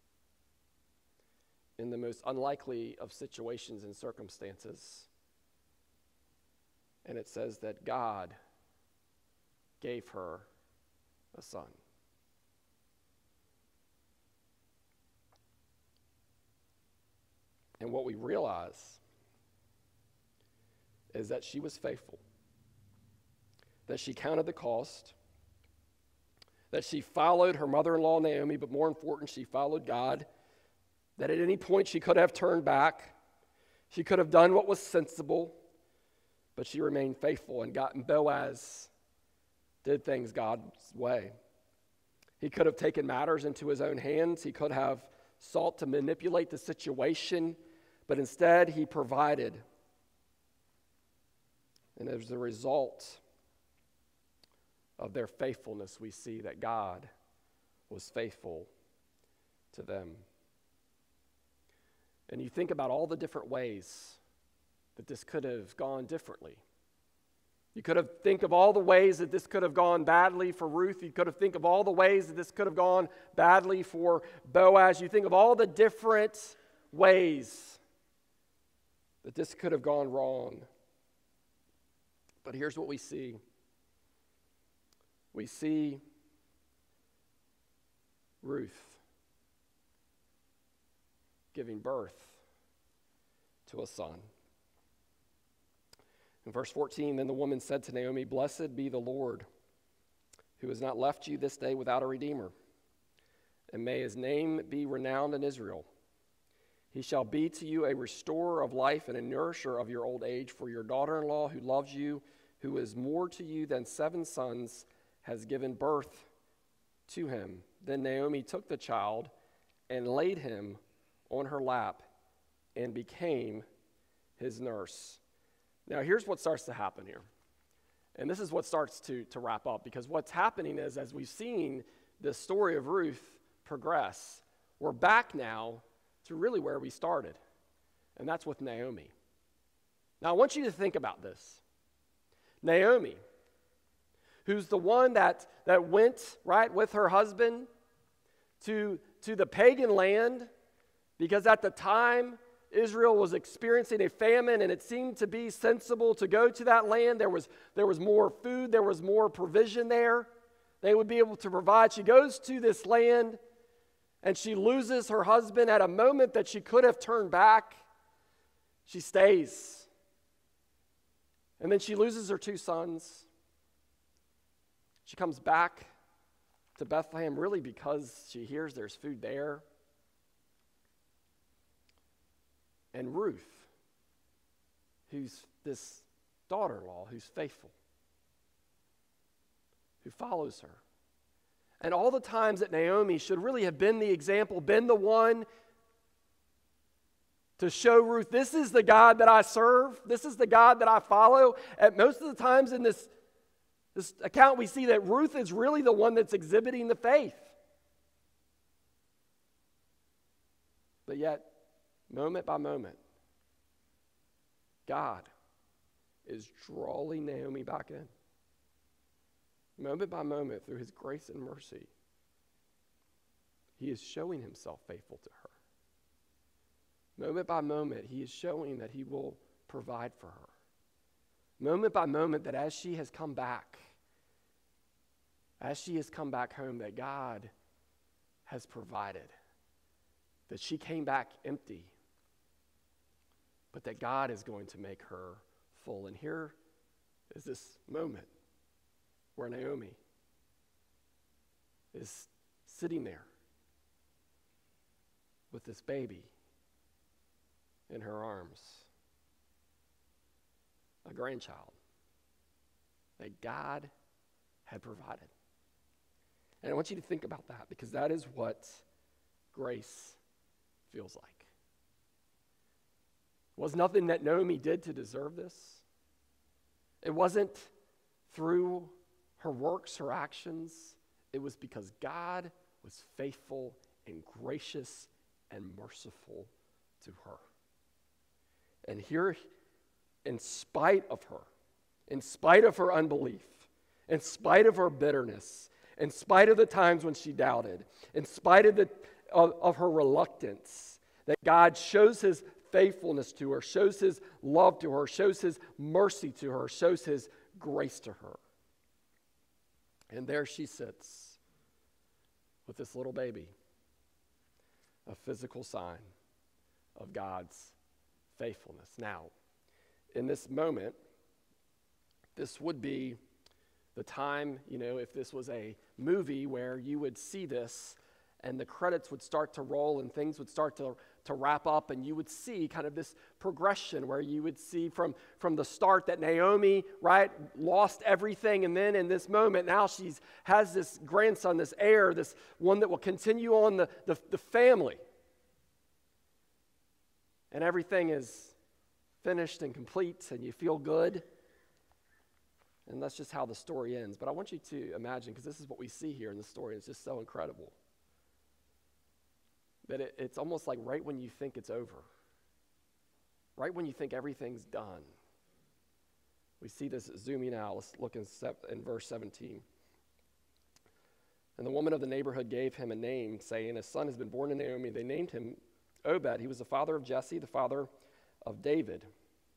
E: in the most unlikely of situations and circumstances. And it says that God gave her a son. And what we realize is that she was faithful, that she counted the cost, that she followed her mother-in-law Naomi, but more important, she followed God, that at any point she could have turned back, she could have done what was sensible, but she remained faithful, and Boaz did things God's way. He could have taken matters into his own hands, he could have sought to manipulate the situation, but instead he provided. And as a result of their faithfulness, we see that God was faithful to them. And you think about all the different ways that this could have gone differently. You could have think of all the ways that this could have gone badly for Ruth. You could have think of all the ways that this could have gone badly for Boaz. You think of all the different ways that this could have gone wrong. But here's what we see. We see Ruth giving birth to a son. In verse 14, then the woman said to Naomi, "Blessed be the Lord, who has not left you this day without a redeemer, and may his name be renowned in Israel. He shall be to you a restorer of life and a nourisher of your old age, for your daughter-in-law who loves you, who is more to you than 7 sons, has given birth to him." Then Naomi took the child and laid him on her lap and became his nurse. Now, here's what starts to happen here. And this is what starts to wrap up, because what's happening is, as we've seen the story of Ruth progress, we're back now to really where we started, and that's with Naomi. Now, I want you to think about this. Naomi, who's the one that went, right, with her husband to the pagan land, because at the time, Israel was experiencing a famine, and it seemed to be sensible to go to that land. There was more food, there was more provision there. They would be able to provide. She goes to this land, and she loses her husband at a moment that she could have turned back. She stays. And then she loses her 2 sons. She comes back to Bethlehem really because she hears there's food there. And Ruth, who's this daughter-in-law who's faithful, who follows her. And all the times that Naomi should really have been the example, been the one to show Ruth, this is the God that I serve, this is the God that I follow. At most of the times in this account, we see that Ruth is really the one that's exhibiting the faith. But yet, moment by moment, God is drawing Naomi back in. Moment by moment, through his grace and mercy, he is showing himself faithful to her. Moment by moment, he is showing that he will provide for her. Moment by moment, that as she has come back home, that God has provided. That she came back empty, but that God is going to make her full. And here is this moment where Naomi is sitting there with this baby in her arms, a grandchild that God had provided. And I want you to think about that, because that is what grace feels like. It was nothing that Naomi did to deserve this. It wasn't through her works, her actions. It was because God was faithful and gracious and merciful to her. And here, in spite of her unbelief, in spite of her bitterness, in spite of the times when she doubted, in spite of her reluctance, that God shows his faithfulness to her, shows his love to her, shows his mercy to her, shows his grace to her. And there she sits with this little baby, a physical sign of God's faithfulness. Now, in this moment, this would be the time, if this was a movie where you would see this and the credits would start to roll and things would start to wrap up, and you would see kind of this progression where you would see from the start that Naomi, right, lost everything, and then in this moment now she has this grandson, this heir, this one that will continue on the family. And everything is finished and complete, and you feel good. And that's just how the story ends. But I want you to imagine, because this is what we see here in the story, it's just so incredible, that it's almost like right when you think it's over, right when you think everything's done, we see this zooming out. Let's look in verse 17. And the woman of the neighborhood gave him a name, saying, "A son has been born to Naomi." They named him Obed. He was the father of Jesse, the father of David.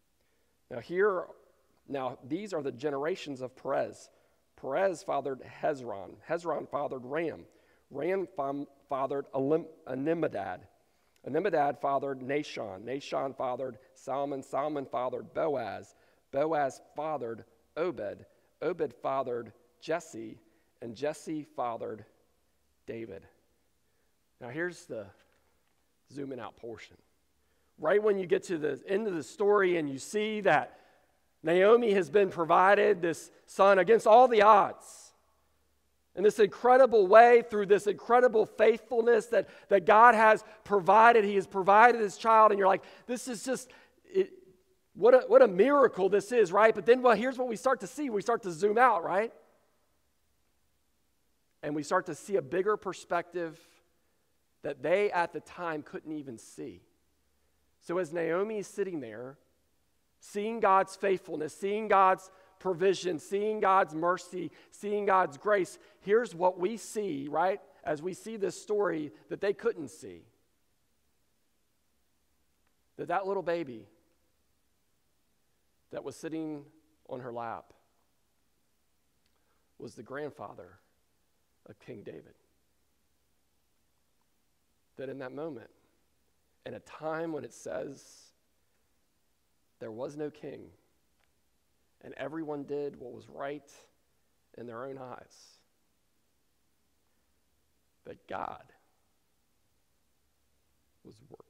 E: Now these are the generations of Perez. Perez fathered Hezron. Hezron fathered Ram. Ram fathered Amminadab. Amminadab fathered Nahshon. Nahshon fathered Salmon. Salmon fathered Boaz. Boaz fathered Obed. Obed fathered Jesse. And Jesse fathered David. Now here's the zooming out portion. Right when you get to the end of the story and you see that Naomi has been provided this son against all the odds, in this incredible way, through this incredible faithfulness that God has provided. He has provided his child, and you're like, this is just, what a miracle this is, right? But then, well, here's what we start to see. We start to zoom out, right? And we start to see a bigger perspective that they at the time couldn't even see. So as Naomi is sitting there, seeing God's faithfulness, seeing God's provision, seeing God's mercy, seeing God's grace, here's what we see, right? As we see this story that they couldn't see. That little baby that was sitting on her lap was the grandfather of King David. That in that moment, in a time when it says there was no king, and everyone did what was right in their own eyes, that God was working.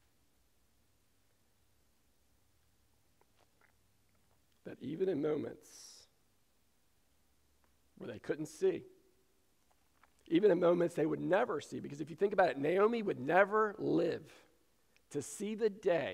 E: That even in moments where they couldn't see, even in moments they would never see, because if you think about it, Naomi would never live to see the day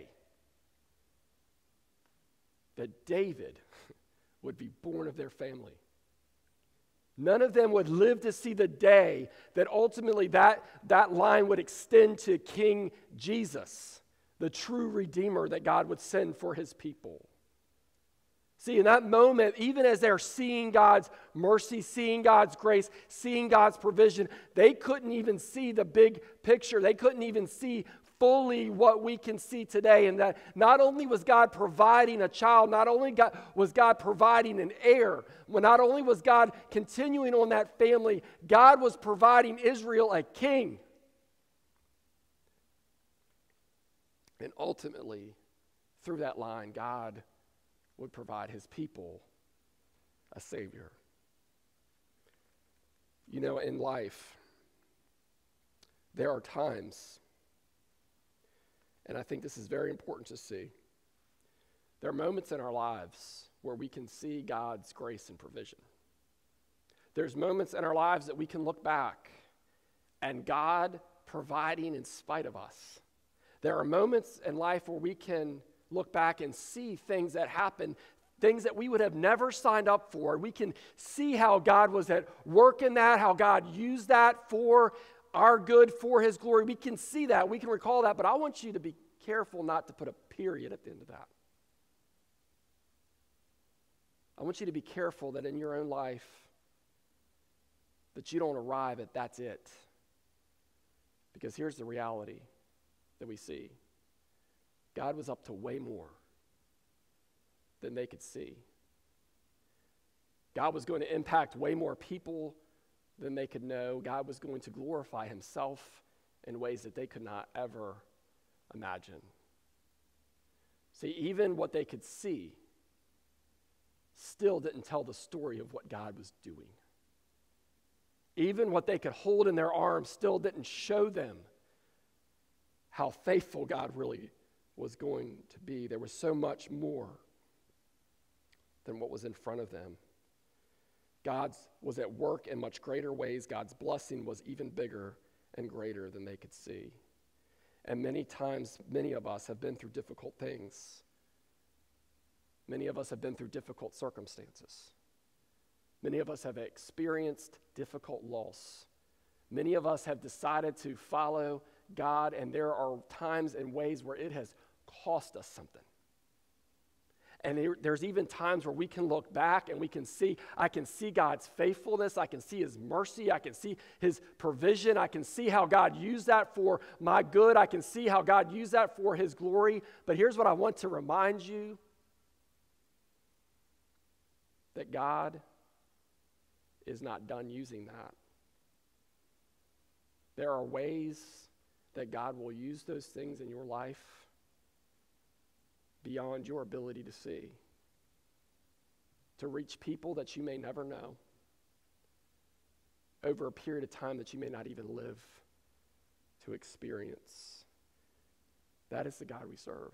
E: that David would be born of their family. None of them would live to see the day that ultimately that line would extend to King Jesus, the true Redeemer that God would send for his people. See, in that moment, even as they're seeing God's mercy, seeing God's grace, seeing God's provision, they couldn't even see the big picture. They couldn't even see fully what we can see today. And that not only was God providing a child, not only was God providing an heir, not only was God continuing on that family, God was providing Israel a king. And ultimately, through that line, God would provide his people a Savior. You know, in life, there are times, and I think this is very important to see, there are moments in our lives where we can see God's grace and provision. There's moments in our lives that we can look back and God providing in spite of us. There are moments in life where we can look back and see things that happen, things that we would have never signed up for. We can see how God was at work in that, how God used that for our good, for his glory. We can see that, we can recall that, but I want you to be careful not to put a period at the end of that. I want you to be careful that in your own life that you don't arrive at that's it. Because here's the reality that we see. God was up to way more than they could see. God was going to impact way more people than they could know. God was going to glorify himself in ways that they could not ever imagine. See, even what they could see still didn't tell the story of what God was doing. Even what they could hold in their arms still didn't show them how faithful God really was going to be. There was so much more than what was in front of them. God was at work in much greater ways. God's blessing was even bigger and greater than they could see. And many times, many of us have been through difficult things. Many of us have been through difficult circumstances. Many of us have experienced difficult loss. Many of us have decided to follow God, and there are times and ways where it has cost us something. And there's even times where we can look back and we can see, I can see God's faithfulness, I can see his mercy, I can see his provision, I can see how God used that for my good, I can see how God used that for his glory. But here's what I want to remind you, that God is not done using that. There are ways that God will use those things in your life beyond your ability to see, to reach people that you may never know over a period of time that you may not even live to experience. That is the God we serve.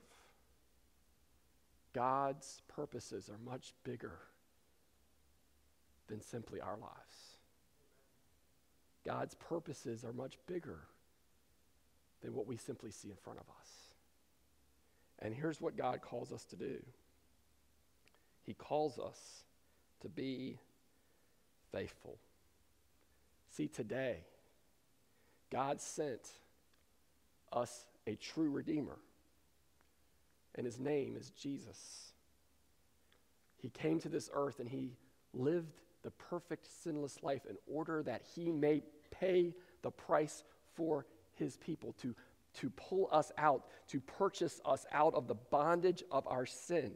E: God's purposes are much bigger than simply our lives. God's purposes are much bigger than what we simply see in front of us. And here's what God calls us to do. He calls us to be faithful. See, today, God sent us a true Redeemer, and his name is Jesus. He came to this earth and he lived the perfect sinless life in order that he may pay the price for his people, to pull us out, to purchase us out of the bondage of our sin.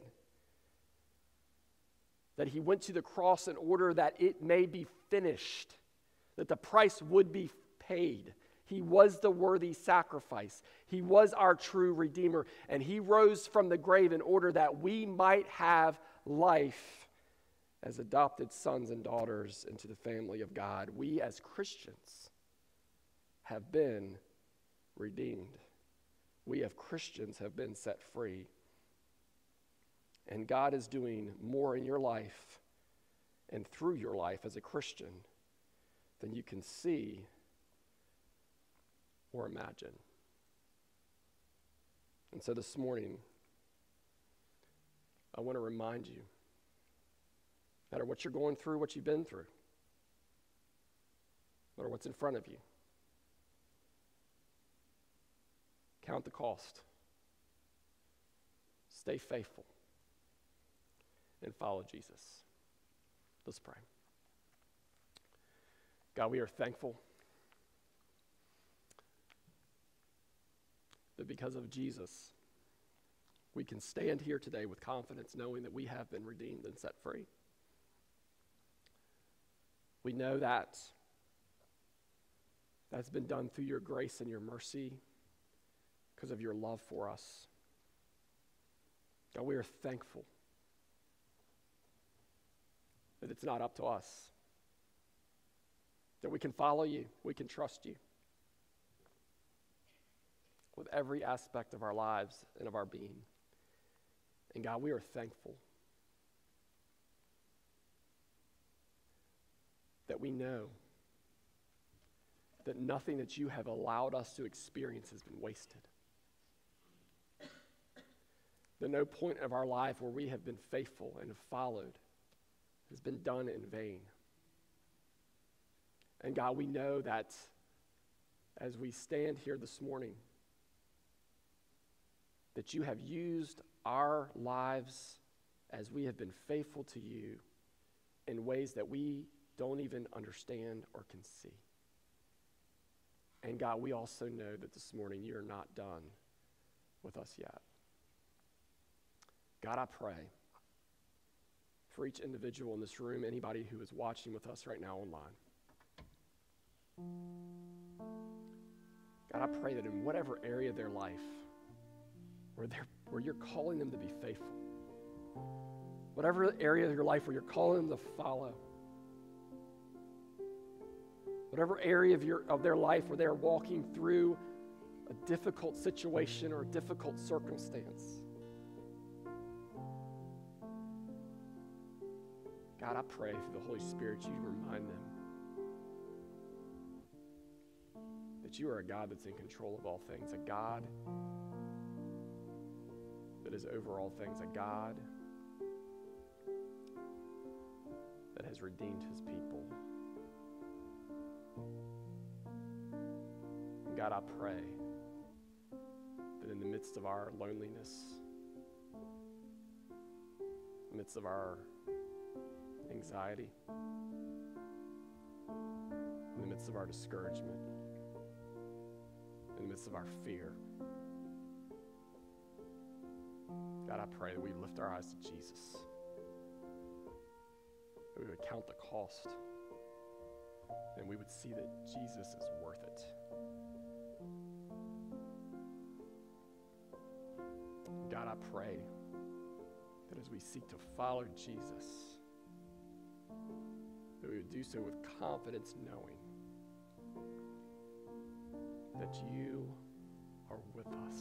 E: That he went to the cross in order that it may be finished, that the price would be paid. He was the worthy sacrifice. He was our true Redeemer, and he rose from the grave in order that we might have life as adopted sons and daughters into the family of God. We as Christians have been redeemed. We as Christians have been set free. And God is doing more in your life and through your life as a Christian than you can see or imagine. And so this morning, I want to remind you, no matter what you're going through, what you've been through, no matter what's in front of you, count the cost. Stay faithful and follow Jesus. Let's pray. God, we are thankful that because of Jesus, we can stand here today with confidence knowing that we have been redeemed and set free. We know that that's been done through your grace and your mercy because of your love for us. God, we are thankful that it's not up to us, that we can follow you, we can trust you with every aspect of our lives and of our being. And God, we are thankful that we know that nothing that you have allowed us to experience has been wasted. That no point of our life where we have been faithful and have followed has been done in vain. And God, we know that as we stand here this morning, that you have used our lives as we have been faithful to you in ways that we don't even understand or can see. And God, we also know that this morning you're not done with us yet. God, I pray for each individual in this room, anybody who is watching with us right now online. God, I pray that in whatever area of their life where you're calling them to be faithful, whatever area of your life where you're calling them to follow, whatever area of their life where they're walking through a difficult situation or a difficult circumstance, God, I pray through the Holy Spirit you remind them that you are a God that's in control of all things, a God that is over all things, a God that has redeemed his people. And God, I pray that in the midst of our loneliness, in the midst of our anxiety, in the midst of our discouragement, in the midst of our fear, God, I pray that we lift our eyes to Jesus, that we would count the cost, and we would see that Jesus is worth it. God, I pray that as we seek to follow Jesus, that we would do so with confidence, knowing that you are with us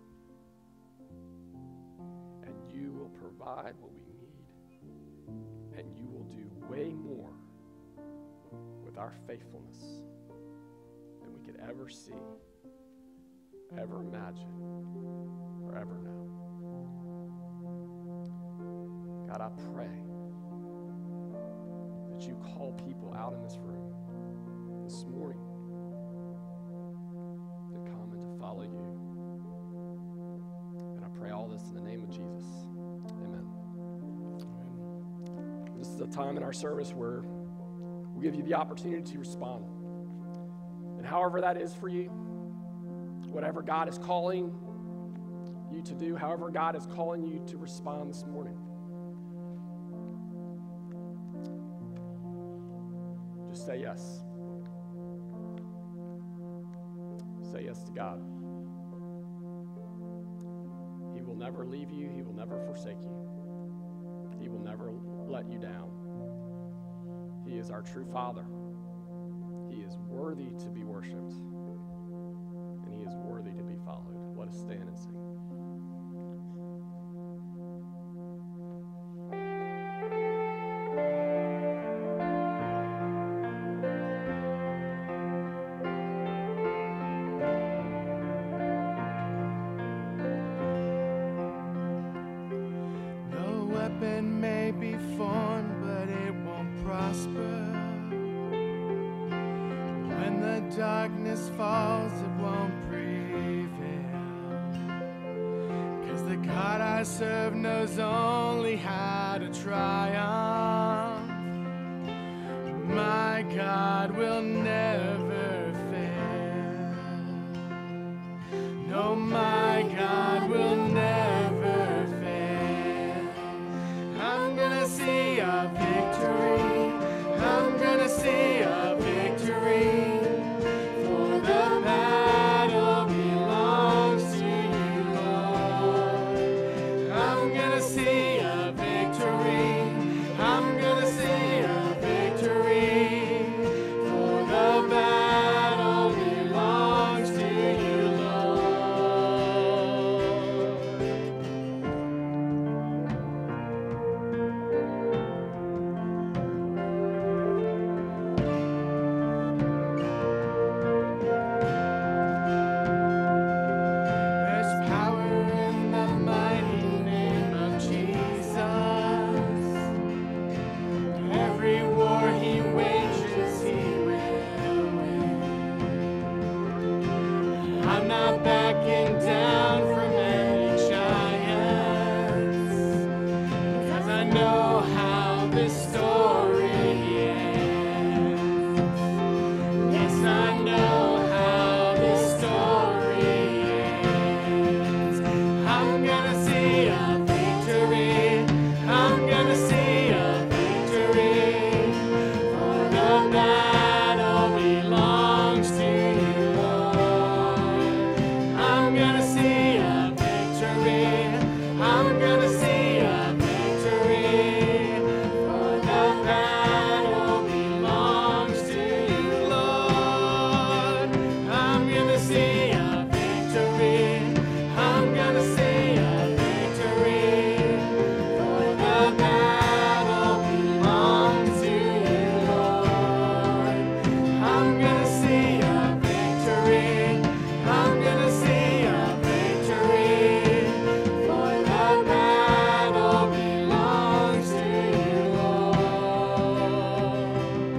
E: and you will provide what we need, and you will do way more with our faithfulness than we could ever see, ever imagine, or ever know. God, I pray that you call people out in this room this morning to come and to follow you. And I pray all this in the name of Jesus. Amen. This is a time in our service where we give you the opportunity to respond. And however that is for you, whatever God is calling you to do, however God is calling you to respond this morning, just say yes. Say yes to God. He will never leave you. He will never forsake you. He will never let you down. He is our true Father. He is worthy to be worshiped, and he is worthy to be followed. Let us stand and sing.
B: May be formed, but it won't prosper. When the darkness falls, it won't prevail. 'Cause the God I serve knows only how to triumph. My God will never fail. No, my God will never fail. I'm gonna see a victory. I'm gonna see a victory. For the battle belongs to you, Lord. I'm gonna see a victory. I'm gonna see a victory. For the battle belongs to you, There's power in the mighty name of Jesus. Every war he wages, he will win. I'm not backing down from any giants, 'cause I know how this story ends. Yes, I know how this story ends. I'm gonna see a victory. I'm gonna see a victory. For the battle belongs to you, Lord. I'm gonna see a victory. I'm gonna see a victory. For the battle belongs to you, Lord. I'm gonna see a victory. I'm gonna see a victory. For the battle belongs to you, Lord. I'm gonna see a victory. I'm gonna see a victory. For the battle belongs to you, Lord.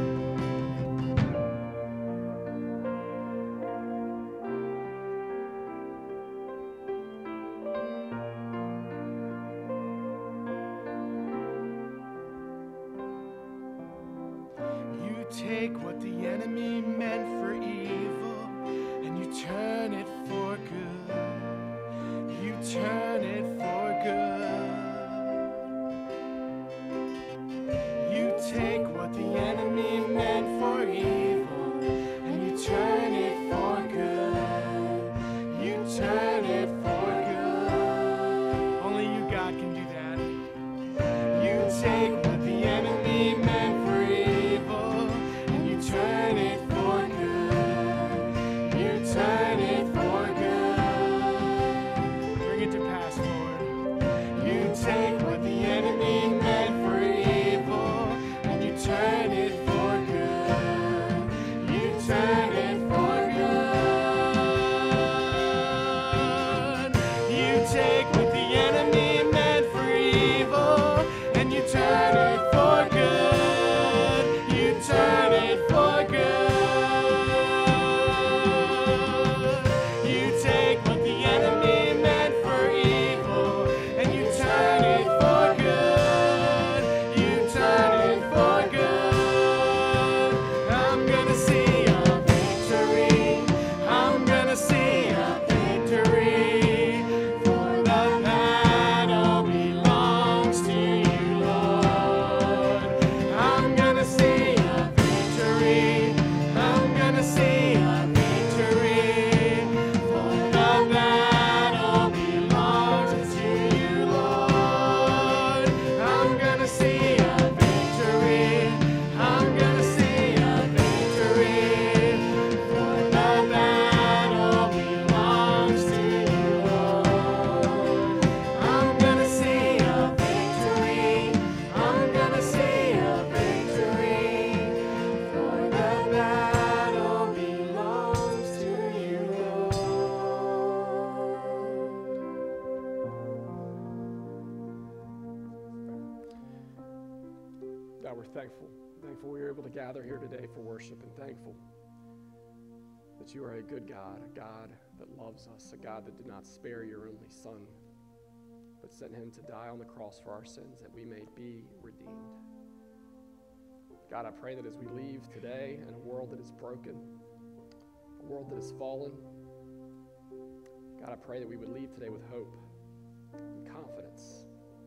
B: You take what the enemy meant for evil and you turn it for good. You turn it for good. You take what the enemy meant for evil and you turn it for good. You turn it for good.
E: God, we're thankful. Thankful we were able to gather here today for worship, and thankful that you are a good God, a God that loves us, a God that did not spare your only Son, but sent him to die on the cross for our sins that we may be redeemed. God, I pray that as we leave today in a world that is broken, a world that is fallen, God, I pray that we would leave today with hope and confidence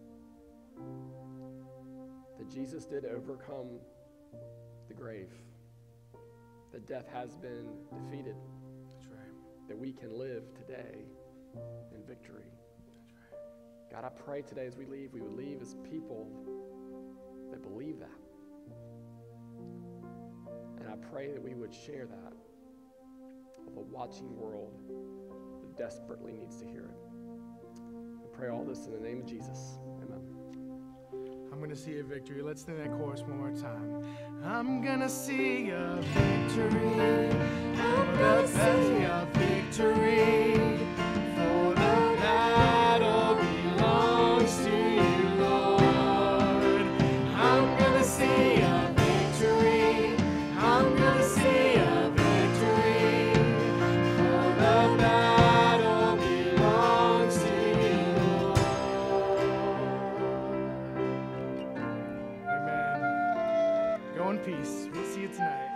E: that Jesus did overcome the grave, that death has been defeated,
B: That's right.
E: that we can live today in victory.
B: That's right.
E: God, I pray today as we leave, we would leave as people that believe that. And I pray that we would share that with a watching world that desperately needs to hear it. I pray all this in the name of Jesus. Amen.
B: I'm going to see a victory. Let's sing that chorus one more time. I'm going to see a victory. I'm going to see a victory. For the battle belongs to you, Lord. I'm going to see a victory. I'm going to see a victory. For the battle belongs to you, Lord. Amen. Go in peace. We'll see you tonight.